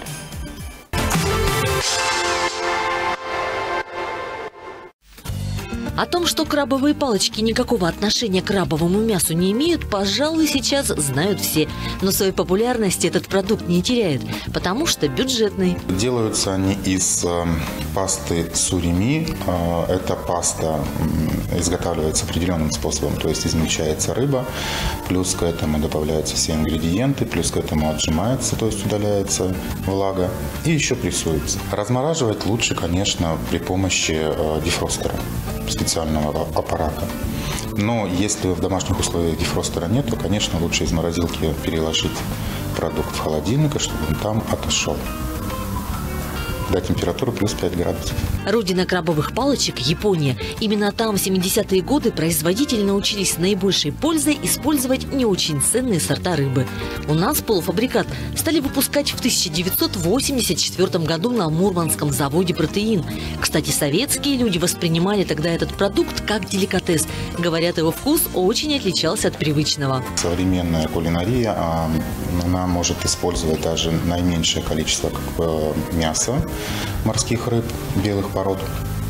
Speaker 17: О том, что крабовые палочки никакого отношения к крабовому мясу не имеют, пожалуй, сейчас знают все. Но своей популярности этот продукт не теряет, потому что бюджетный.
Speaker 18: Делаются они из пасты сурими. Эта паста изготавливается определенным способом, то есть измельчается рыба, плюс к этому добавляются все ингредиенты, плюс к этому отжимается, то есть удаляется влага и еще прессуется. Размораживать лучше, конечно, при помощи дефростера, специального аппарата. Но если в домашних условиях дефростера нет, то, конечно, лучше из морозилки переложить продукт в холодильник, чтобы он там отошел до температуры плюс 5 градусов.
Speaker 17: Родина крабовых палочек – Япония. Именно там в 70-е годы производители научились с наибольшей пользой использовать не очень ценные сорта рыбы. У нас полуфабрикат стали выпускать в 1984 году на Мурманском заводе «Протеин». Кстати, советские люди воспринимали тогда этот продукт как деликатес. Говорят, его вкус очень отличался от привычного.
Speaker 18: Современная кулинария, она может использовать даже наименьшее количество мяса морских рыб, белых пород.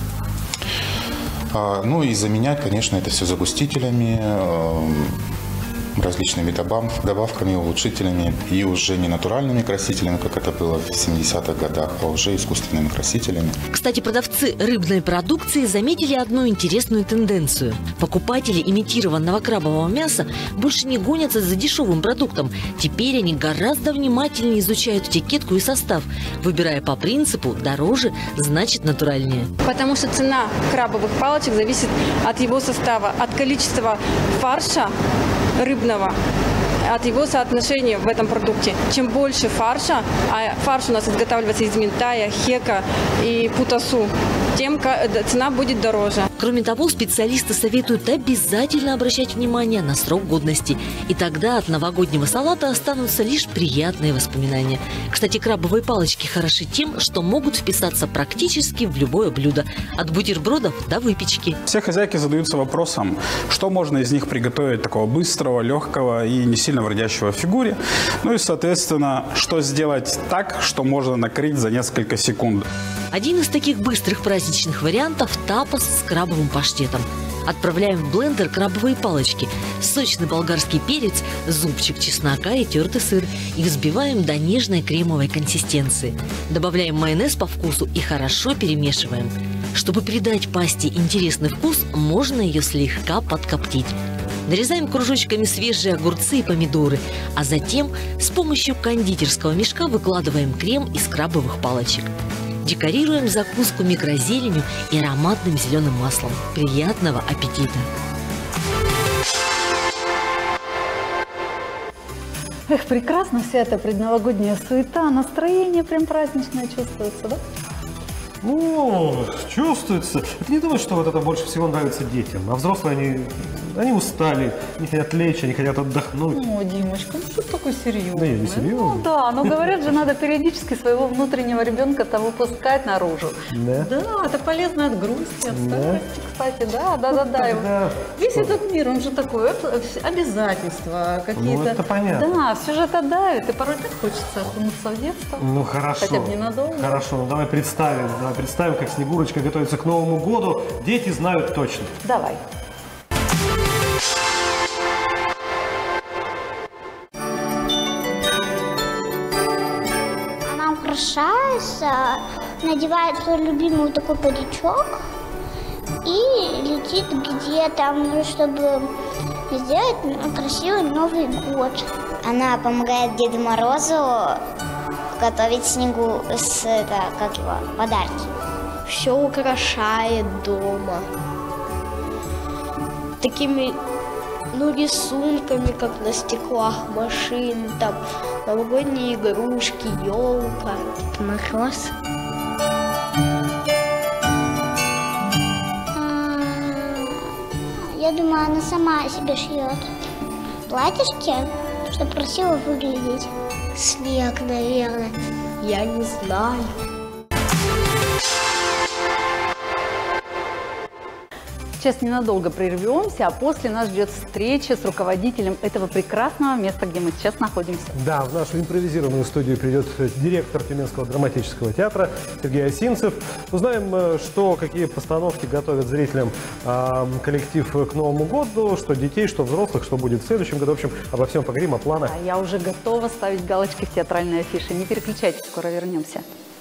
Speaker 18: Ну и заменять, конечно, это все загустителями, различными добавками, улучшителями и уже не натуральными красителями, как это было в 70-х годах, а уже искусственными красителями.
Speaker 17: Кстати, продавцы рыбной продукции заметили одну интересную тенденцию. Покупатели имитированного крабового мяса больше не гонятся за дешевым продуктом. Теперь они гораздо внимательнее изучают этикетку и состав, выбирая по принципу «дороже, значит натуральнее».
Speaker 19: Потому что цена крабовых палочек зависит от его состава, от количества фарша рыбного, от его соотношения в этом продукте. Чем больше фарша, а фарш у нас изготавливается из минтая, хека и путасу, тем цена будет дороже.
Speaker 17: Кроме того, специалисты советуют обязательно обращать внимание на срок годности. И тогда от новогоднего салата останутся лишь приятные воспоминания. Кстати, крабовые палочки хороши тем, что могут вписаться практически в любое блюдо. От бутербродов до выпечки.
Speaker 20: Все хозяйки задаются вопросом, что можно из них приготовить такого быстрого, легкого и не сильно вредящего фигуре. Ну и, соответственно, что сделать так, что можно накрыть за несколько секунд.
Speaker 17: Один из таких быстрых праздничных вариантов – тапос с крабовым паштетом. Отправляем в блендер крабовые палочки, сочный болгарский перец, зубчик чеснока и тертый сыр и взбиваем до нежной кремовой консистенции. Добавляем майонез по вкусу и хорошо перемешиваем. Чтобы придать пасте интересный вкус, можно ее слегка подкоптить. Нарезаем кружочками свежие огурцы и помидоры, а затем с помощью кондитерского мешка выкладываем крем из крабовых палочек. Декорируем закуску микрозеленью и ароматным зеленым маслом. Приятного аппетита!
Speaker 1: Эх, прекрасно вся эта предновогодняя суета, настроение прям праздничное чувствуется, да?
Speaker 2: Ну, чувствуется. Ты не думаешь, что вот это больше всего нравится детям? А взрослые, они устали, они хотят лечь, они хотят отдохнуть.
Speaker 1: О, Димочка, ну что ты такой серьезный?
Speaker 2: Да я не серьезный.
Speaker 1: Ну да, но говорят же, надо периодически своего внутреннего ребенка-то выпускать наружу. Да? Да, это полезно от грусти, от старости, кстати, да. Весь этот мир, он же такой, обязательства какие-то.
Speaker 2: Ну, это понятно.
Speaker 1: Да, все же это давит, и порой так хочется окунуться в детство.
Speaker 2: Ну, хорошо.
Speaker 1: Хотя бы ненадолго.
Speaker 2: Хорошо, ну давай представим, как Снегурочка готовится к Новому году. Дети знают точно.
Speaker 1: Давай.
Speaker 21: Она украшается, надевает свой любимый такой паричок и летит где-то, чтобы сделать красивый Новый год. Она помогает Деду Морозу готовить снегу подарки.
Speaker 3: Все украшает дома. Такими, рисунками, как на стеклах машин, там новогодние игрушки, елка.
Speaker 21: Мороз. Я думаю, она сама себе шьет платьишки, чтобы красиво выглядеть.
Speaker 3: Снег, наверное. Я не знаю.
Speaker 1: Сейчас ненадолго прервемся, а после нас ждет встреча с руководителем этого прекрасного места, где мы сейчас находимся.
Speaker 2: Да, в нашу импровизированную студию придет директор Тюменского драматического театра Сергей Осинцев. Узнаем, какие постановки готовят зрителям коллектив к Новому году, что детей, что взрослых, что будет в следующем году. В общем, обо всем поговорим, о планах.
Speaker 1: А я уже готова ставить галочки в театральной афише. Не переключайтесь, скоро вернемся.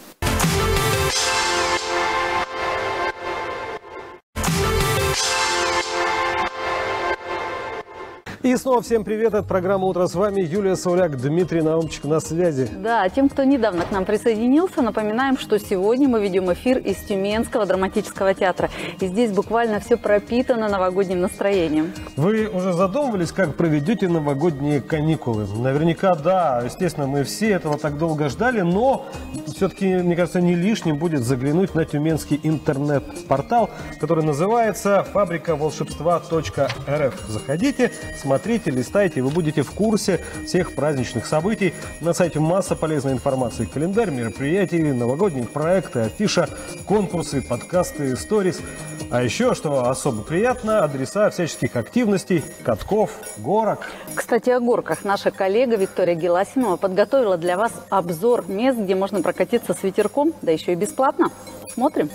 Speaker 2: И снова всем привет, это программа «Утро с вами». Юлия Сауляк, Дмитрий Наумчик на связи.
Speaker 1: Да, тем, кто недавно к нам присоединился, напоминаем, что сегодня мы ведем эфир из Тюменского драматического театра. И здесь буквально все пропитано новогодним настроением.
Speaker 2: Вы уже задумывались, как проведете новогодние каникулы? Наверняка да, естественно, мы все этого так долго ждали, но все-таки, мне кажется, не лишним будет заглянуть на тюменский интернет-портал, который называется fabrikavолшебства.рф. Заходите, смотрите, листайте, и вы будете в курсе всех праздничных событий. На сайте масса полезной информации. Календарь мероприятий, новогодние проекты, афиша, конкурсы, подкасты, сторис. А еще, что особо приятно, адреса всяческих активностей, катков, горок.
Speaker 1: Кстати, о горках. Наша коллега Виктория Геласимова подготовила для вас обзор мест, где можно прокатиться с ветерком, да еще и бесплатно. Смотрим.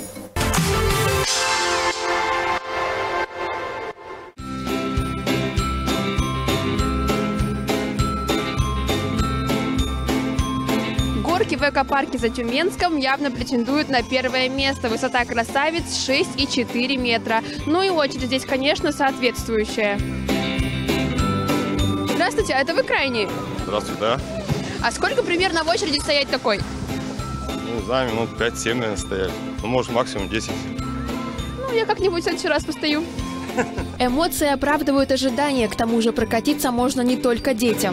Speaker 22: Горки в экопарке за Тюменском явно претендуют на первое место. Высота красавиц 6,4 метра. Ну и очередь здесь, конечно, соответствующая. Здравствуйте, а это вы крайний?
Speaker 23: Здравствуйте, да.
Speaker 22: А сколько примерно в очереди стоять такой?
Speaker 23: Ну, за минут 5-7, наверное, стояли. Ну, может, максимум 10.
Speaker 22: Ну, я как-нибудь в следующий раз постою. Эмоции оправдывают ожидания. К тому же прокатиться можно не только детям.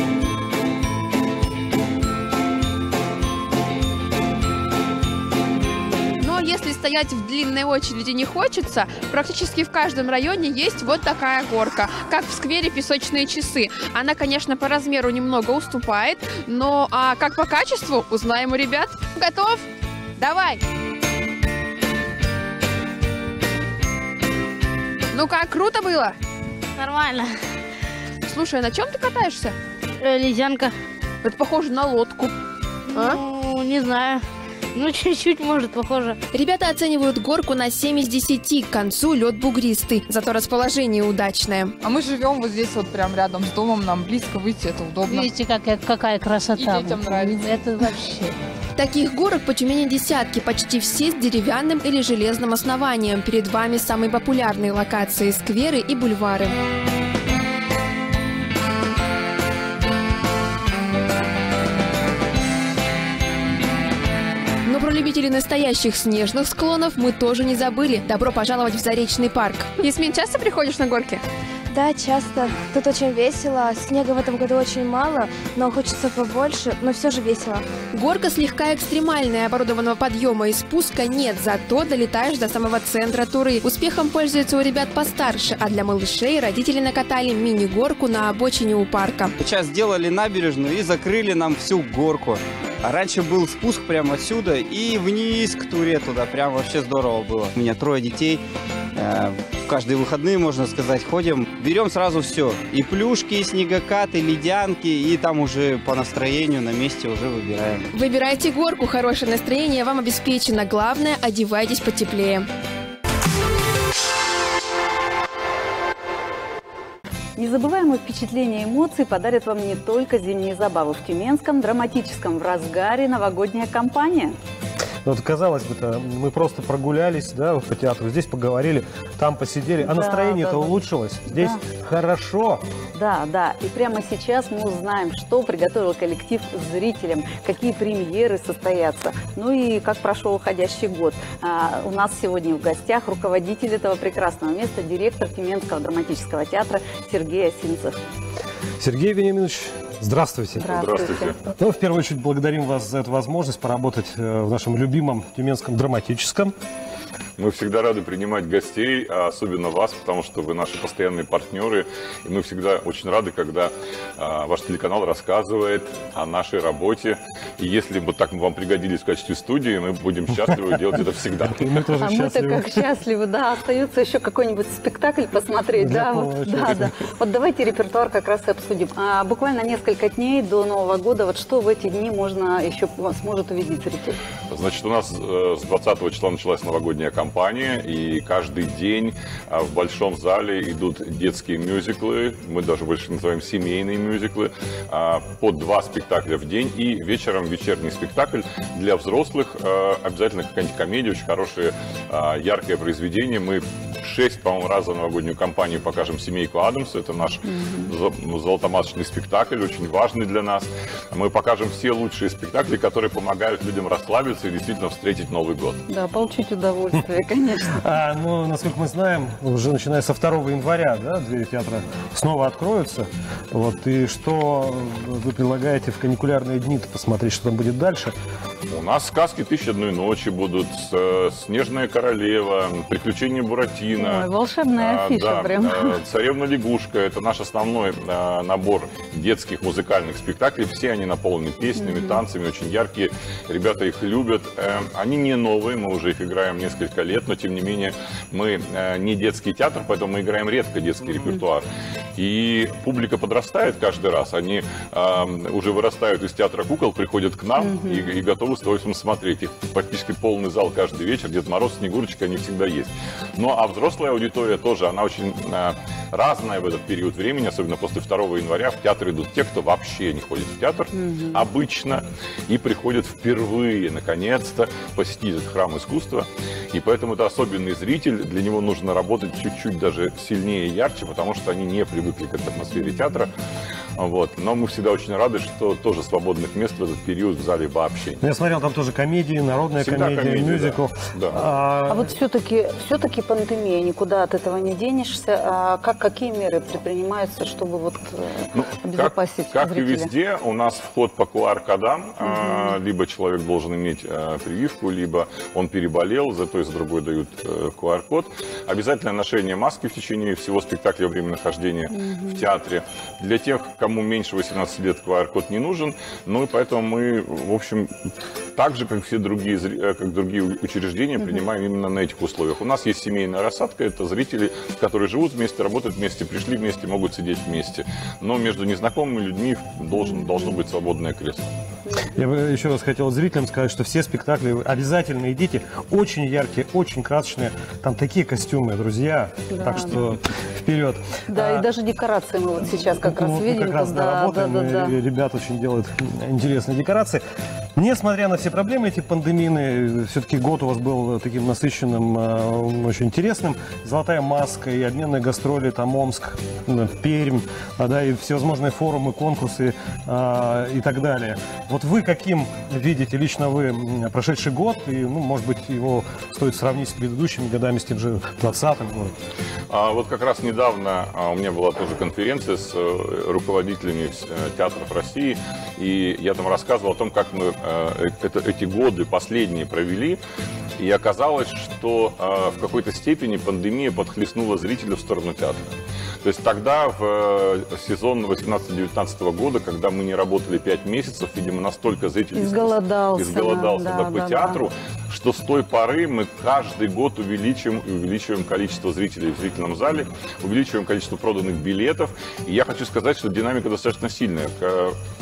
Speaker 22: Если стоять в длинной очереди не хочется, практически в каждом районе есть вот такая горка, как в сквере «Песочные часы». Она, конечно, по размеру немного уступает, но как по качеству, узнаем у ребят. Готов? Давай! Ну как, круто было?
Speaker 3: Нормально.
Speaker 22: Слушай, а на чем ты катаешься?
Speaker 3: Ледянка.
Speaker 22: Это похоже на лодку.
Speaker 3: Ну, не знаю. Ну, чуть-чуть, может, похоже.
Speaker 22: Ребята оценивают горку на 7 из 10. К концу лед бугристый, зато расположение удачное.
Speaker 24: А мы живем вот здесь вот прям рядом с домом, нам близко выйти, это удобно.
Speaker 3: Видите, какая красота.
Speaker 24: И детям нравится.
Speaker 3: Это вообще.
Speaker 22: Таких горок по Тюмени десятки, почти все с деревянным или железным основанием. Перед вами самые популярные локации – скверы и бульвары. Но про любителей настоящих снежных склонов мы тоже не забыли. Добро пожаловать в Заречный парк. Ясмин, часто приходишь на горки?
Speaker 25: Да, часто. Тут очень весело. Снега в этом году очень мало, но хочется побольше, но все же весело.
Speaker 22: Горка слегка экстремальная, оборудованного подъема и спуска нет, зато долетаешь до самого центра Туры. Успехом пользуются у ребят постарше, а для малышей родители накатали мини-горку на обочине у парка.
Speaker 26: Сейчас сделали набережную и закрыли нам всю горку. А раньше был спуск прямо отсюда и вниз к Туре туда. Прям вообще здорово было. У меня 3 детей. Каждые выходные, можно сказать, ходим. Берем сразу все. И плюшки, и снегокаты, и ледянки. И там уже по настроению на месте уже выбираем.
Speaker 22: Выбирайте горку. Хорошее настроение вам обеспечено. Главное, одевайтесь потеплее.
Speaker 1: Незабываемые впечатления и эмоции подарят вам не только зимние забавы в Тюменском драматическом в разгаре новогодняя кампания.
Speaker 2: Вот, казалось бы, мы просто прогулялись, да, по театру, здесь поговорили, там посидели, а настроение-то улучшилось. Здесь хорошо.
Speaker 1: Да, да. И прямо сейчас мы узнаем, что приготовил коллектив зрителям, какие премьеры состоятся, ну и как прошел уходящий год. У нас сегодня в гостях руководитель этого прекрасного места, директор Тюменского драматического театра Сергей Осинцев.
Speaker 2: Сергей Вениаминович, здравствуйте.
Speaker 1: Здравствуйте.
Speaker 2: Ну, в первую очередь, благодарим вас за эту возможность поработать в нашем любимом Тюменском драматическом.
Speaker 5: Мы всегда рады принимать гостей, а особенно вас, потому что вы наши постоянные партнеры. И мы всегда очень рады, когда ваш телеканал рассказывает о нашей работе. И если бы так мы вам пригодились в качестве студии, мы будем счастливы делать это всегда.
Speaker 1: А мы-то как счастливы, да. Остается еще какой-нибудь спектакль посмотреть. Да, да. Вот давайте репертуар как раз и обсудим. Буквально несколько дней до Нового года. Вот что в эти дни можно еще сможет увидеть зритель?
Speaker 5: Значит, у нас с 20 числа началась новогодняя кампания, и каждый день в Большом зале идут детские мюзиклы, мы даже больше называем семейные мюзиклы, по 2 спектакля в день, и вечером вечерний спектакль для взрослых, обязательно какая-нибудь комедия, очень хорошее, яркое произведение. Мы 6, по-моему, раз за новогоднюю кампанию покажем «Семейку Адамс». Это наш золотомасочный спектакль, очень важный для нас. Мы покажем все лучшие спектакли, которые помогают людям расслабиться и действительно встретить Новый год.
Speaker 1: Да, получить удовольствие, конечно.
Speaker 2: Ну, насколько мы знаем, уже начиная со 2 января, да, двери театра снова откроются. Вот, и что вы предлагаете в каникулярные дни посмотреть, что там будет дальше?
Speaker 5: У нас сказки «Тысячи одной ночи» будут, «Снежная королева», «Приключения Буратино».
Speaker 1: Ой, волшебная афиша,
Speaker 5: да,
Speaker 1: прям.
Speaker 5: «Царевна-лягушка» — это наш основной набор детских музыкальных спектаклей. Все они наполнены песнями, танцами, очень яркие. Ребята их любят. Они не новые, мы уже их играем несколько лет, но тем не менее мы не детский театр, поэтому мы играем редко детский репертуар. И публика подрастает каждый раз. Они уже вырастают из театра кукол, приходят к нам и готовы с удовольствием смотреть. Их практически полный зал каждый вечер. Дед Мороз, Снегурочка, они всегда есть. Ну а взрослая аудитория тоже, она очень разная в этот период времени, особенно после 2 января. В театр идут те, кто вообще не ходит в театр обычно и приходят впервые, наконец-то, посетить этот храм искусства. И поэтому это особенный зритель, для него нужно работать чуть-чуть даже сильнее и ярче, потому что они не привыкли к атмосфере театра. Вот. Но мы всегда очень рады, что тоже свободных мест в этот период в зале вообще.
Speaker 2: Я смотрел, там тоже комедии, народная комедия, мюзикл.
Speaker 5: Да.
Speaker 1: А вот все-таки пандемия, никуда от этого не денешься. Какие меры предпринимаются, чтобы вот обезопасить
Speaker 5: как
Speaker 1: зрителя?
Speaker 5: и везде, у нас вход по QR-кодам. Либо человек должен иметь прививку, либо он переболел, за то и за другой дают QR-код. Обязательное ношение маски в течение всего спектакля во время нахождения в театре. Для тех, кому меньше 18 лет, QR-код не нужен. Ну и поэтому мы, в общем, так же, как все другие, учреждения, принимаем именно на этих условиях. У нас есть семейная рассадка, это зрители, которые живут вместе, работают вместе, пришли вместе, могут сидеть вместе. Но между незнакомыми людьми должно быть свободное кресло.
Speaker 2: Я бы еще раз хотел зрителям сказать, что все спектакли обязательно идите. Очень яркие, очень красочные. Там такие костюмы, друзья. Да. Так что вперед.
Speaker 1: Да, и даже декорации мы вот сейчас как раз видим.
Speaker 2: Как раз работаем, и ребята очень делают интересные декорации. Несмотря на все проблемы эти пандемийные, все-таки год у вас был таким насыщенным, очень интересным. «Золотая маска» и обменные гастроли, там Омск, Пермь, да, и всевозможные форумы, конкурсы и так далее. Вот вы каким видите лично вы прошедший год? И, может быть, его стоит сравнить с предыдущими годами, с тем же 2020 годом?
Speaker 5: Вот как раз недавно у меня была тоже конференция с руководителями театров России, и я там рассказывал о том, как мы эти годы последние провели, и оказалось, что в какой-то степени пандемия подхлестнула зрителя в сторону театра. То есть тогда, в сезон 18-19 года, когда мы не работали 5 месяцев, видимо, настолько зритель изголодался по театру, что с той поры мы каждый год увеличиваем количество зрителей в зрительном зале, увеличиваем количество проданных билетов. И я хочу сказать, что динамика достаточно сильная. Ежегодно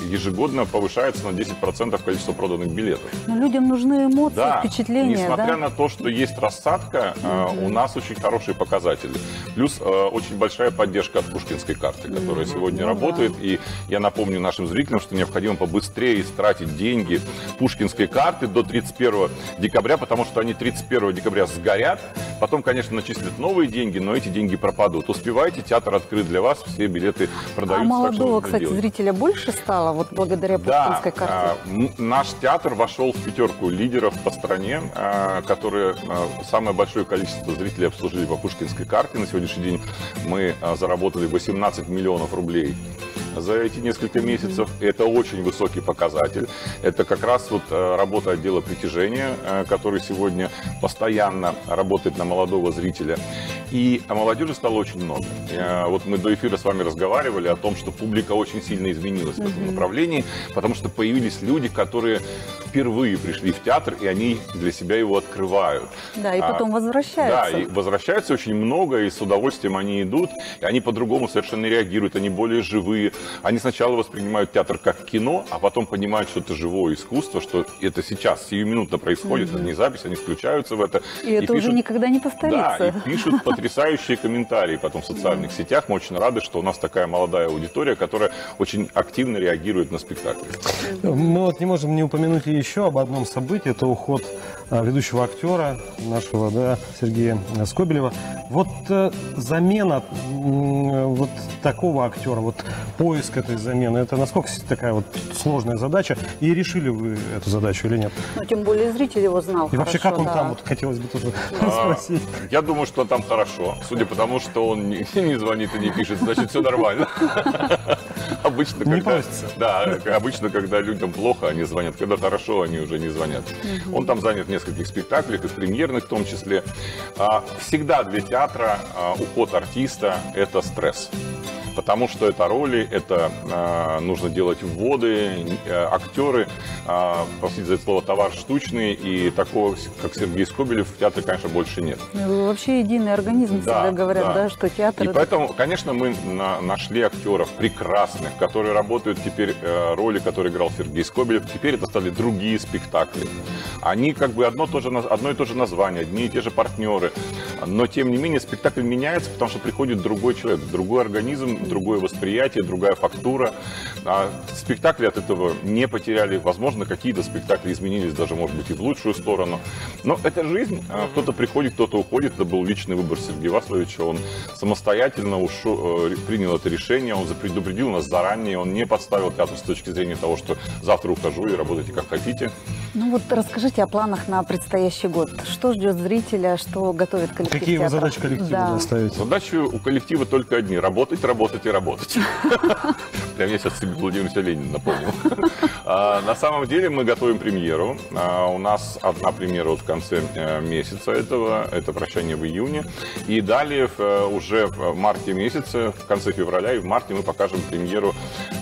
Speaker 5: ежегодно повышается на 10% количество проданных билетов.
Speaker 1: Но людям нужны эмоции,
Speaker 5: Да,
Speaker 1: впечатления.
Speaker 5: несмотря
Speaker 1: да?
Speaker 5: на то, что есть рассадка, у нас очень хорошие показатели. Плюс очень большая поддержка от Пушкинской карты, которая сегодня работает. И я напомню нашим зрителям, что необходимо побыстрее истратить деньги Пушкинской карты до 31 декабря, потому что они 31 декабря сгорят. Потом, конечно, начислят новые деньги, но эти деньги пропадут. Успевайте, театр открыт для вас, все билеты продаются.
Speaker 1: А молодого, кстати,
Speaker 5: делать.
Speaker 1: зрителя больше стало вот благодаря Пушкинской карте?
Speaker 5: Наш театр вошел в пятерку лидеров по стране, которые самое большое количество зрителей обслужили по Пушкинской карте. На сегодняшний день мы заработали 18 миллионов рублей за эти несколько месяцев. Это очень высокий показатель. Это как раз вот работа отдела притяжения, который сегодня постоянно работает на молодого зрителя. И молодежи стало очень много. Вот мы до эфира с вами разговаривали о том, что публика очень сильно изменилась в этом направлении, потому что появились люди, которые впервые пришли в театр, и они для себя его открывают.
Speaker 1: Да, и потом возвращаются.
Speaker 5: Да, и возвращаются очень много, и с удовольствием они идут, и они по-другому совершенно реагируют, они более живые. Они сначала воспринимают театр как кино, а потом понимают, что это живое искусство, что это сейчас, сиюминутно происходит, это не запись, они включаются в это.
Speaker 1: И это
Speaker 5: пишут,
Speaker 1: уже никогда не повторится.
Speaker 5: Да, и пишут потрясающие комментарии потом в социальных сетях. Мы очень рады, что у нас такая молодая аудитория, которая очень активно реагирует на спектакли.
Speaker 2: Мы вот не можем не упомянуть еще об одном событии. Это уход ведущего актера нашего, да, Сергея Скобелева. Вот замена вот такого актера, вот поиск этой замены, это насколько такая вот сложная задача? И решили вы эту задачу или нет?
Speaker 1: Ну, тем более зритель его знал.
Speaker 2: И вообще, как он
Speaker 1: да.
Speaker 2: там, вот хотелось бы тоже спросить.
Speaker 5: Я думаю, что там хорошо. Судя по тому, что он не звонит и не пишет, значит, все нормально. Обычно, обычно, когда людям плохо, они звонят. Когда хорошо, они уже не звонят. Он там занят в нескольких спектаклях, и в премьерных в том числе. Всегда для театра уход артиста – это стресс. Потому что это роли, это нужно делать вводы, актеры, простите за это слово, товар штучный, и такого, как Сергей Скобелев, в театре, конечно, больше нет.
Speaker 1: Вообще единый организм, всегда говорят, да, что театр...
Speaker 5: И поэтому, конечно, мы нашли актеров прекрасных, которые работают теперь, роли, которые играл Сергей Скобелев, теперь это стали другие спектакли. Они как бы одно и то же название, одни и те же партнеры, но тем не менее спектакль меняется, потому что приходит другой человек, другой организм, другое восприятие, другая фактура. Спектакли от этого не потеряли. Возможно, какие-то спектакли изменились даже, может быть, и в лучшую сторону. Но это жизнь. Кто-то приходит, кто-то уходит. Это был личный выбор Сергея Васловича. Он самостоятельно принял это решение. Он предупредил нас заранее. Он не подставил театр с точки зрения того, что завтра ухожу и работайте как хотите.
Speaker 1: Ну вот расскажите о планах на предстоящий год. Что ждет зрителя, что готовит коллектив
Speaker 2: Какие
Speaker 1: театра?
Speaker 2: вы задачи коллективу ставите?
Speaker 5: Задачи у коллектива только одни. Работать, работать и работать. Для меня сейчас Владимир Ленин напомнил. На самом деле мы готовим премьеру. У нас одна премьера в конце месяца этого. Это «Прощание в июне». И далее уже в марте месяце, в конце февраля и в марте мы покажем премьеру.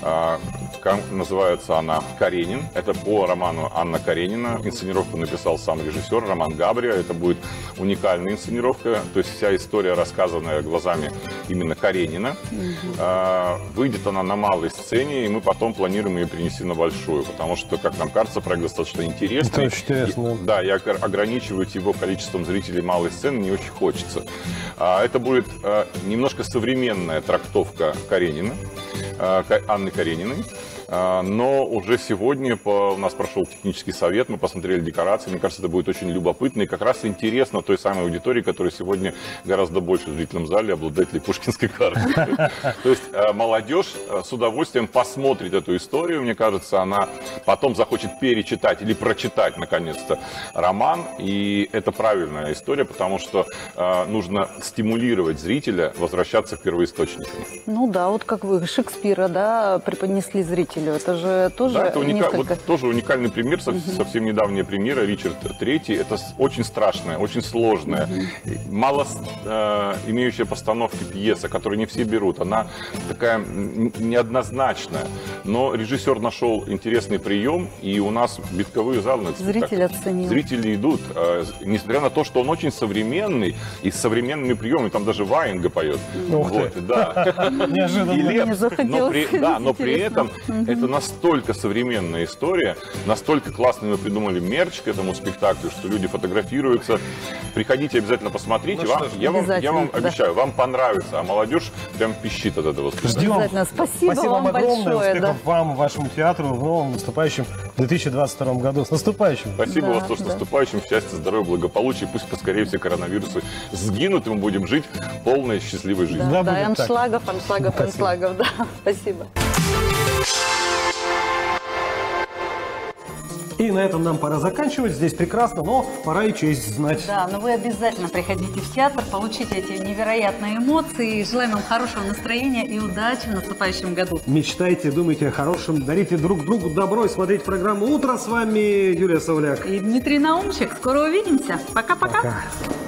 Speaker 5: Называется она «Каренин». Это по роману Анна Каренина. Инсценировку написал сам режиссер Роман Габриа. Это будет уникальная инсценировка. То есть вся история, рассказанная глазами именно Каренина. Выйдет она на малой сцене, и мы потом планируем ее перенести на большую. Потому что, как нам кажется, проект достаточно интересный.
Speaker 2: Это очень интересно.
Speaker 5: Да, и ограничивать его количеством зрителей малой сцены не очень хочется. Это будет немножко современная трактовка Каренина, Анны Карениной. Но уже сегодня у нас прошел технический совет, мы посмотрели декорации. Мне кажется, это будет очень любопытно и как раз интересно той самой аудитории, которая сегодня гораздо больше в зрительном зале обладателей Пушкинской карты. То есть молодежь с удовольствием посмотрит эту историю. Мне кажется, она потом захочет перечитать или прочитать, наконец-то, роман. И это правильная история, потому что нужно стимулировать зрителя возвращаться к первоисточникам.
Speaker 1: Ну да, вот как вы Шекспира, да, преподнесли зрителю. Это же тоже
Speaker 5: да, это
Speaker 1: несколько...
Speaker 5: вот тоже уникальный пример, совсем недавняя премьера, Ричард III. Это очень страшная, очень сложная, мало имеющая постановки пьеса, которую не все берут. Она такая неоднозначная. Но режиссер нашел интересный прием, и у нас битковые залы на этот спектакль.
Speaker 1: Зрители оценили.
Speaker 5: Зрители идут, несмотря на то, что он очень современный, и с современными приемами, там даже Ваенга поет.
Speaker 2: Ух
Speaker 5: вот,
Speaker 2: ты.
Speaker 5: Да.
Speaker 2: Неожиданно.
Speaker 5: И Лепс. Но при этом Это настолько современная история, настолько классно мы придумали мерч к этому спектаклю, что люди фотографируются. Приходите, обязательно посмотрите. Я вам обещаю, вам понравится. А молодежь прям пищит от этого спектакля.
Speaker 2: Ждем.
Speaker 1: Спасибо вам
Speaker 2: огромное.
Speaker 1: большое.
Speaker 2: Успехов вам, вашему театру в новом наступающем 2022 году. С наступающим.
Speaker 5: Спасибо вас тоже с наступающим. Счастья, здоровья, благополучия. Пусть поскорее все коронавирусы сгинут, и мы будем жить полной счастливой жизнью.
Speaker 1: Да, аншлагов, да. Спасибо.
Speaker 2: И на этом нам пора заканчивать. Здесь прекрасно, но пора и честь знать.
Speaker 1: Да, но вы обязательно приходите в театр, получите эти невероятные эмоции. Желаем вам хорошего настроения и удачи в наступающем году.
Speaker 2: Мечтайте, думайте о хорошем, дарите друг другу добро и смотрите программу «Утро». С вами Юлия Сауляк.
Speaker 1: И Дмитрий Наумчик. Скоро увидимся. Пока-пока.
Speaker 2: Пока.